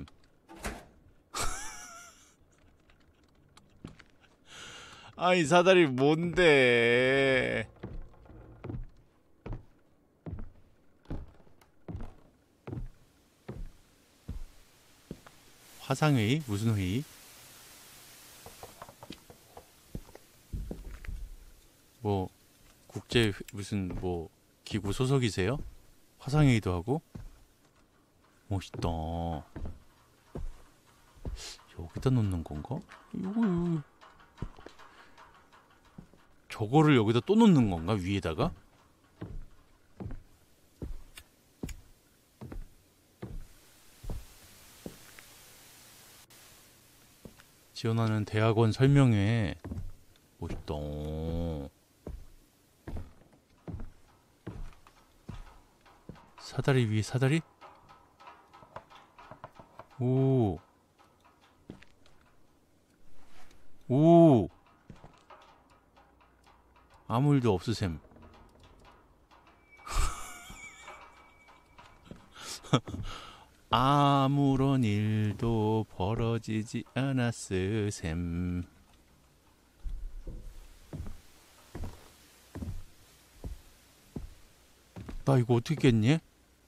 S1: 아이 사다리 뭔데? 화상회의? 무슨 회의? 뭐 국제 무슨 뭐 기구 소속이세요? 화상회의도 하고? 멋있다. 여기다 놓는 건가? 이거 저거를 여기다 또 놓는 건가? 위에다가? 지원하는 대학원 설명회. 멋있다. 사다리 위에 사다리? 오. 오. 아무 일도 없으셈. 아무런 일도 벌어지지 않았으셈. 나 이거 어떻게 깼니?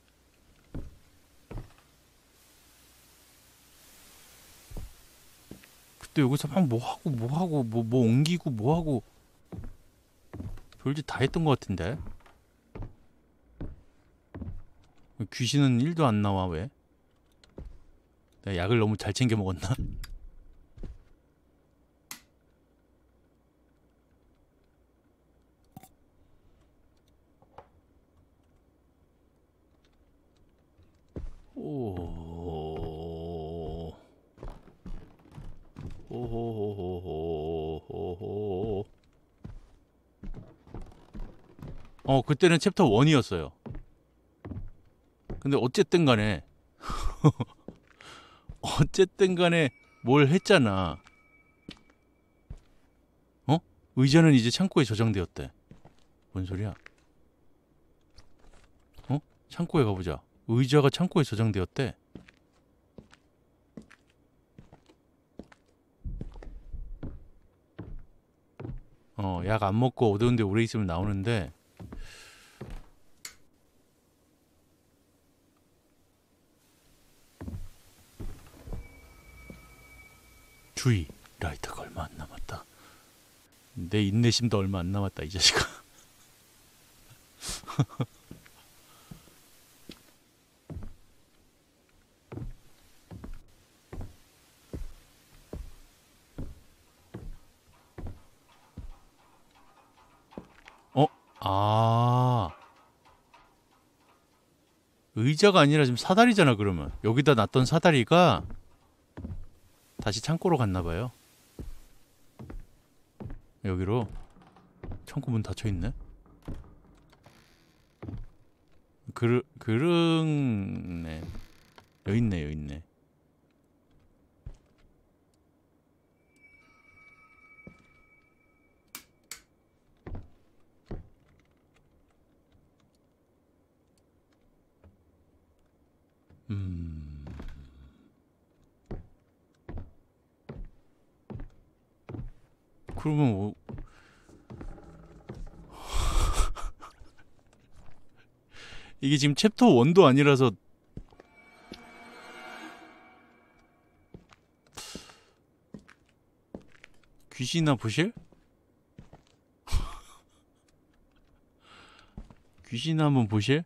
S1: 그때 여기서 막 뭐 옮기고 뭐하고 별짓 다 했던 것 같은데. 귀신은 1도 안 나와. 왜? 내가 약을 너무 잘 챙겨 먹었나? 오. 호호호호호호호. 그때는 챕터 1이었어요. 근데 어쨌든 간에 어쨌든 간에 뭘 했잖아. 의자는 이제 창고에 저장되었대. 뭔 소리야? 창고에 가보자. 의자가 창고에 저장되었대. 약 안 먹고 어두운 데 오래 있으면 나오는데. 주의, 라이터가 얼마 안 남았다. 내 인내심도 얼마 안 남았다, 이 자식아. 의자가 아니라 지금 사다리잖아. 그러면 여기다 놨던 사다리가 다시 창고로 갔나봐요. 여기로. 창고 문 닫혀있네. 그러네. 여깄네. 그러면 뭐 이게 지금 챕터 1도 아니라서 귀신이나 보실? 귀신 한번 보실?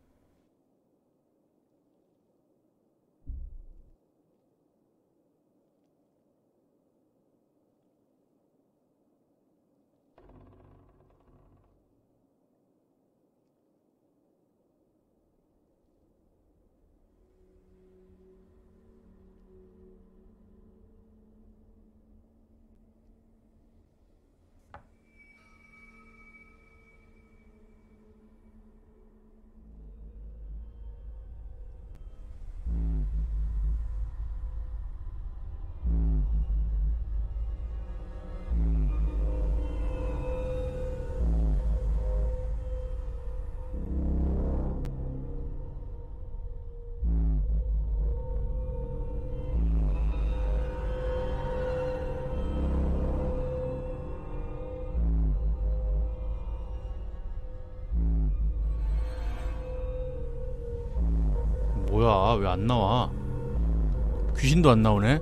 S1: 뭐야, 왜 안 나와? 귀신도 안 나오네?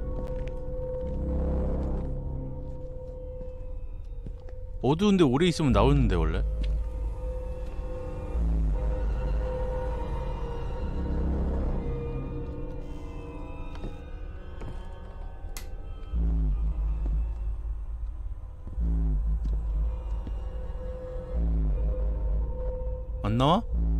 S1: 어두운데 오래 있으면 나오는데 원래? 안 나와?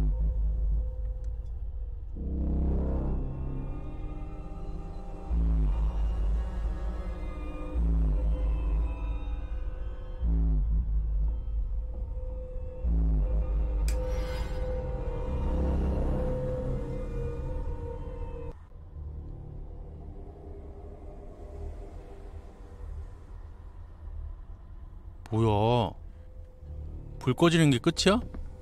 S1: 뭐야? 불 꺼지는 게 끝이야?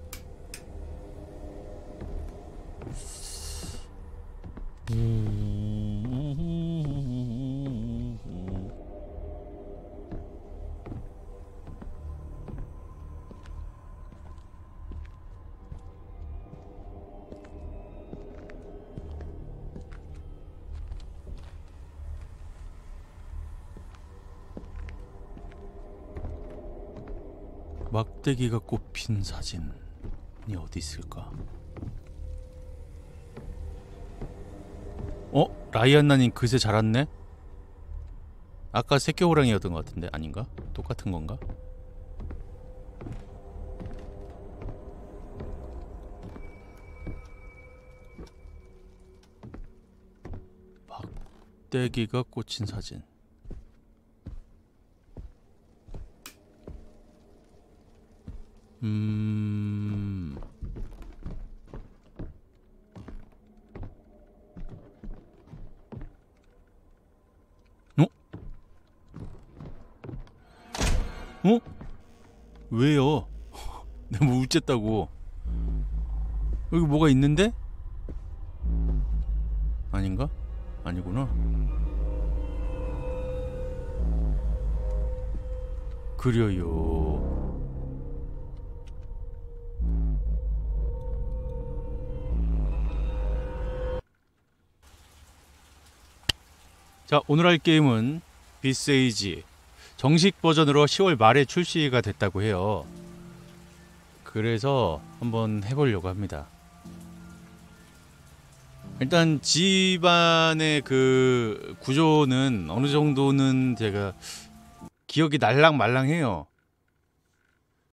S1: 막대기가 꼽힌 사진이 어디 있을까? 라이안나님 그새 자랐네? 아까 새끼 호랑이였던 것 같은데 아닌가? 똑같은 건가? 막대기가 꽂힌 사진. 어? 왜요? 내가 뭐 우쨌다고. 여기 뭐가 있는데? 아닌가? 아니구나. 그려요. 자, 오늘 할 게임은 비스에이지 정식 버전으로 10월 말에 출시가 됐다고 해요. 그래서 한번 해보려고 합니다. 일단 집안의 그 구조는 어느 정도는 제가 기억이 날랑말랑해요.